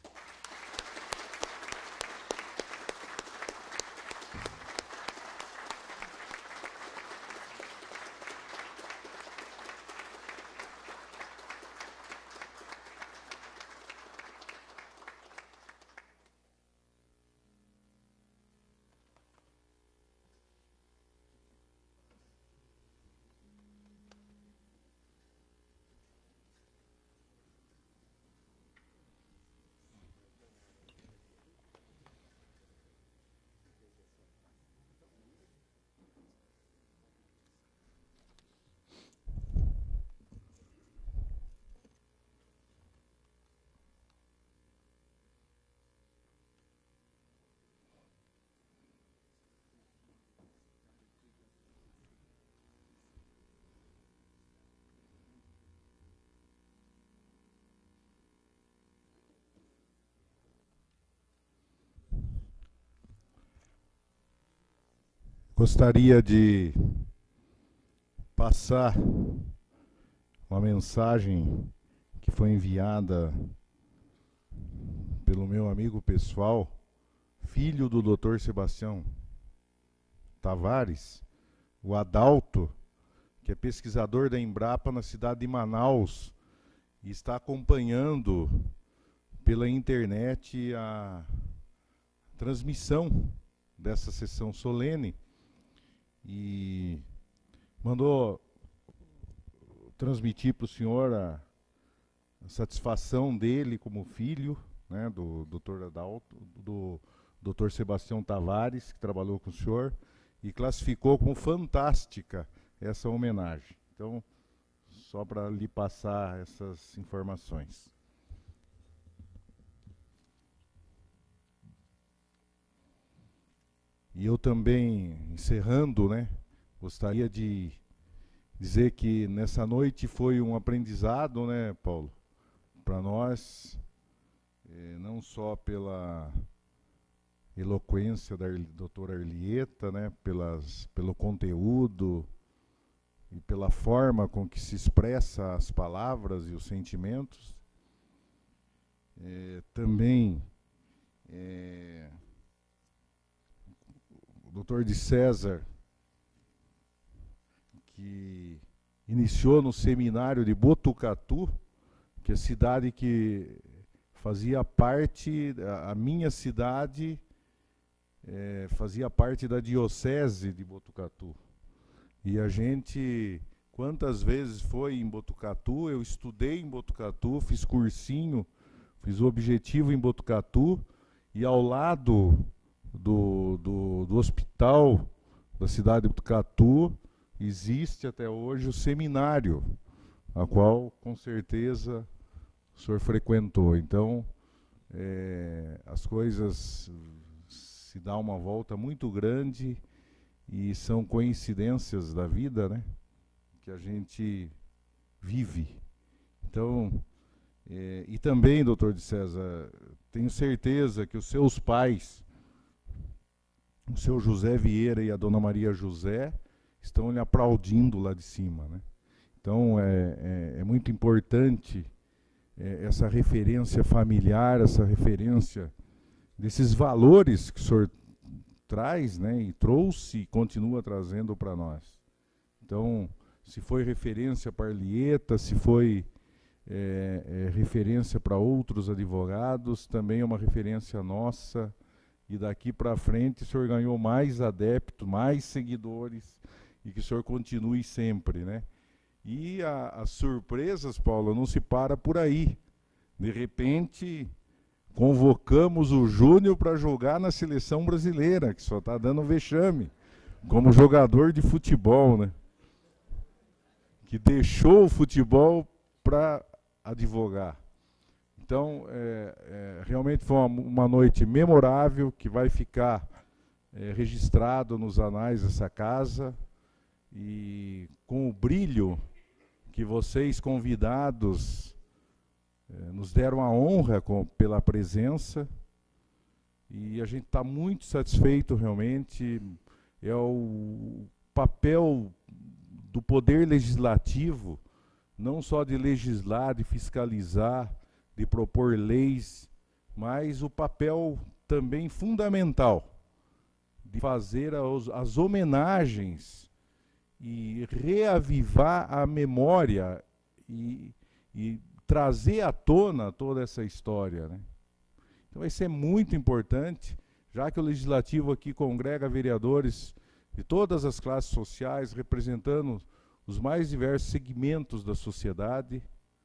Gostaria de passar uma mensagem que foi enviada pelo meu amigo pessoal, filho do doutor Sebastião Tavares, o Adalto, que é pesquisador da Embrapa na cidade de Manaus e está acompanhando pela internet a transmissão dessa sessão solene. E mandou transmitir para o senhor a, a satisfação dele como filho, né, do doutor Adalto, do doutor Sebastião Tavares, que trabalhou com o senhor, e classificou como fantástica essa homenagem. Então, só para lhe passar essas informações. E eu também, encerrando, né, gostaria de dizer que nessa noite foi um aprendizado, né, Paulo, para nós, eh, não só pela eloquência da doutora Arlieta, né, pelas, pelo conteúdo e pela forma com que se expressa as palavras e os sentimentos, eh, também eh, o doutor de César, que iniciou no seminário de Botucatu, que é a cidade que fazia parte, a, a minha cidade é, fazia parte da diocese de Botucatu. E a gente, quantas vezes foi em Botucatu, eu estudei em Botucatu, fiz cursinho, fiz o objetivo em Botucatu, e ao lado do, do, do hospital da cidade de Botucatu, existe até hoje o seminário, a qual, com certeza, o senhor frequentou. Então, é, as coisas se dão uma volta muito grande e são coincidências da vida, né, que a gente vive. Então, é, e também, doutor de César, tenho certeza que os seus pais, o seu José Vieira e a dona Maria José, estão lhe aplaudindo lá de cima, né? Então, é, é, é muito importante é, essa referência familiar, essa referência desses valores que o senhor traz, né, e trouxe e continua trazendo para nós. Então, se foi referência para Arlieta, se foi é, é, referência para outros advogados, também é uma referência nossa, e daqui para frente o senhor ganhou mais adeptos, mais seguidores, e que o senhor continue sempre, né? E a, as surpresas, Paulo, não se para por aí. De repente, convocamos o Júnior para jogar na seleção brasileira, que só está dando vexame, como jogador de futebol, né? Que deixou o futebol para advogar. Então, é, é, realmente foi uma, uma noite memorável, que vai ficar é, registrado nos anais dessa casa, e com o brilho que vocês, convidados, eh, nos deram a honra com, pela presença, e a gente está muito satisfeito realmente. É o papel do Poder Legislativo, não só de legislar, de fiscalizar, de propor leis, mas o papel também fundamental de fazer as, as homenagens e reavivar a memória e, e trazer à tona toda essa história, né? Então vai ser muito importante, já que o Legislativo aqui congrega vereadores de todas as classes sociais, representando os mais diversos segmentos da sociedade.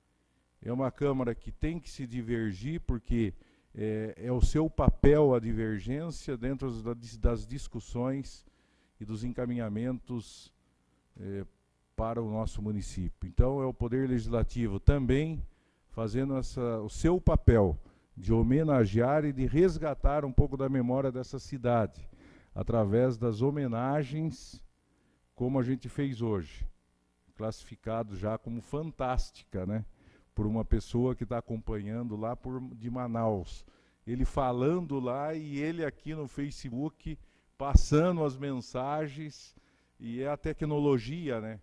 É uma Câmara que tem que se divergir, porque é, é o seu papel a divergência dentro das, das discussões e dos encaminhamentos É, para o nosso município. Então, é o Poder Legislativo também fazendo essa, o seu papel de homenagear e de resgatar um pouco da memória dessa cidade, através das homenagens, como a gente fez hoje, classificado já como fantástica, né, por uma pessoa que está acompanhando lá por, de Manaus. Ele falando lá e ele aqui no Facebook, passando as mensagens. E é a tecnologia, né,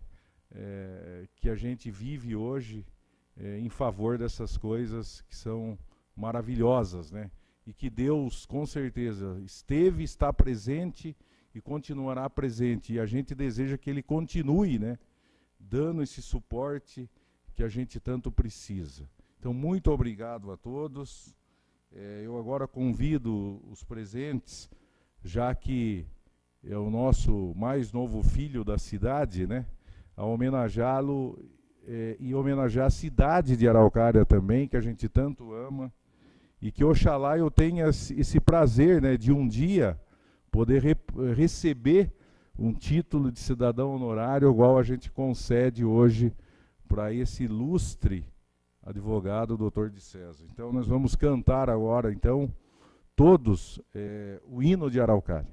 é, que a gente vive hoje é, em favor dessas coisas que são maravilhosas, né? E que Deus, com certeza, esteve, está presente e continuará presente. E a gente deseja que Ele continue, né, dando esse suporte que a gente tanto precisa. Então, muito obrigado a todos. É, eu agora convido os presentes, já que é o nosso mais novo filho da cidade, né, a homenageá-lo é, em homenagear a cidade de Araucária também, que a gente tanto ama, e que oxalá eu tenha esse prazer, né, de um dia poder re receber um título de cidadão honorário, igual a gente concede hoje para esse ilustre advogado, doutor de César. Então nós vamos cantar agora, então, todos é, o hino de Araucária.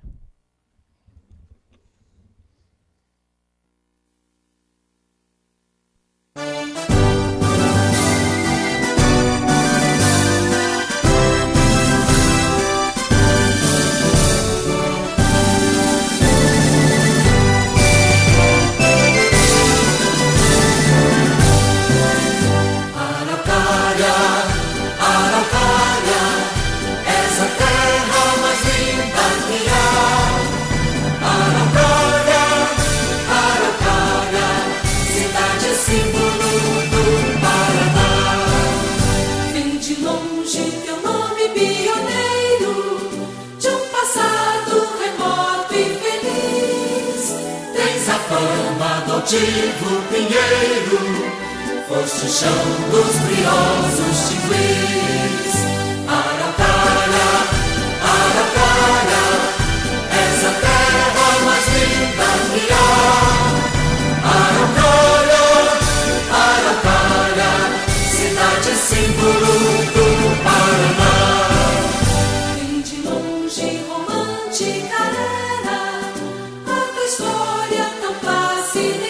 Altivo pinheiro, foste o chão dos briosos tinguis. Araucária, Araucária, és a terra mais linda que há. Araucária, Araucária, cidade símbolo do Paraná. Vem de longe, romântica era a tua história tão plácida.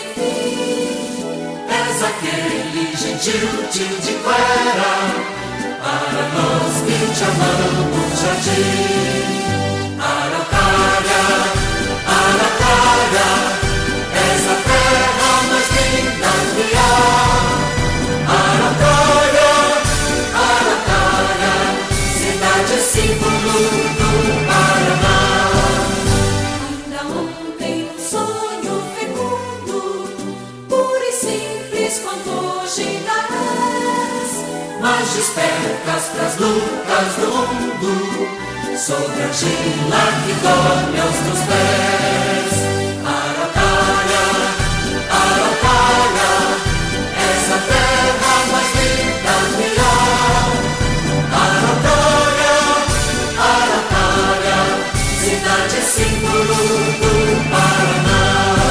Aquele gentil tio de Clara, para nós que te amamos, jardim. Araucária, Araucária, és a terra mais linda que há. Araucária, Araucária, cidade símbolo do Paraná. Ainda ontem um sonho fecundo, puro e simples quanto hoje ainda és, mas despertas pras lutas do mundo, sobre a argila que dorme aos teus pés. Araucária, Araucária, és a terra mais linda que há. Araucária, Araucária, cidade símbolo do Paraná.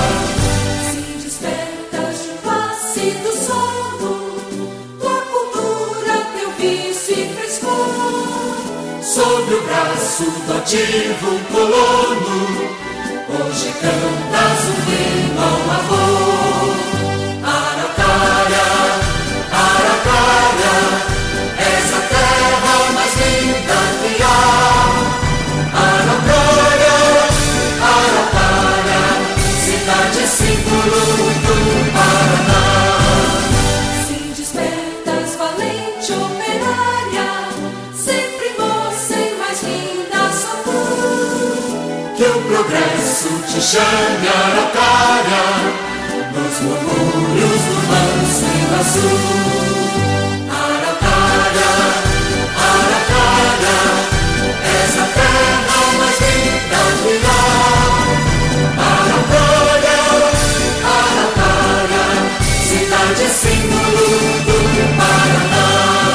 Sob o braço do ativo colono, hoje cantas um hino ao amor. Araucária, Araucária, és a terra mais linda que há. Araucária, Araucária, cidade símbolo do Paraná. Sim, despertas valente operária, sempre moça e mais linda só tu. Que o progresso te chame, Araucária, nos murmúrios do manso e sul. Araucária, Araucária, és a terra mais linda que há. Araucária, Araucária, cidade símbolo do Paraná.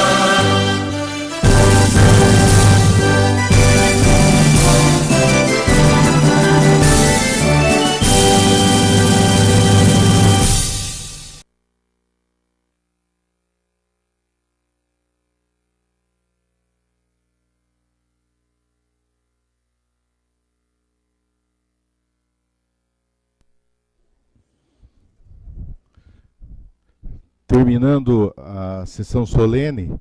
Terminando a sessão solene,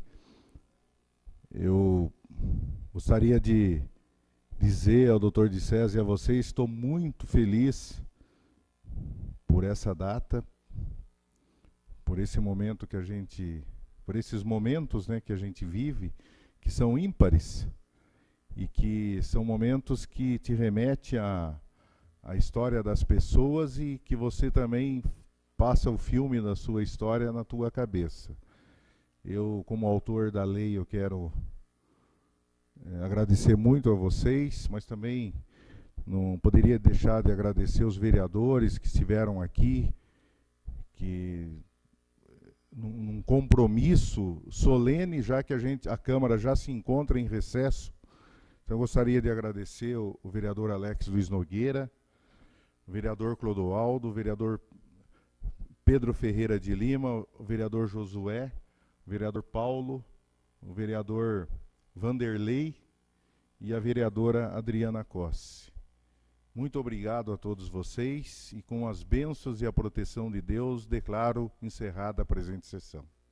eu gostaria de dizer ao doutor de César e a vocês, estou muito feliz por essa data, por esse momento que a gente, por esses momentos, né, que a gente vive, que são ímpares e que são momentos que te remete à, à história das pessoas e que você também passa o filme da sua história na tua cabeça. Eu, como autor da lei, eu quero é, agradecer muito a vocês, mas também não poderia deixar de agradecer os vereadores que estiveram aqui, que num, num compromisso solene, já que a, gente, a Câmara já se encontra em recesso. Então, eu gostaria de agradecer o, o vereador Alex Luiz Nogueira, o vereador Clodoaldo, o vereador Pedro Ferreira de Lima, o vereador Josué, o vereador Paulo, o vereador Vanderlei e a vereadora Adriana Cossi. Muito obrigado a todos vocês e com as bênçãos e a proteção de Deus declaro encerrada a presente sessão.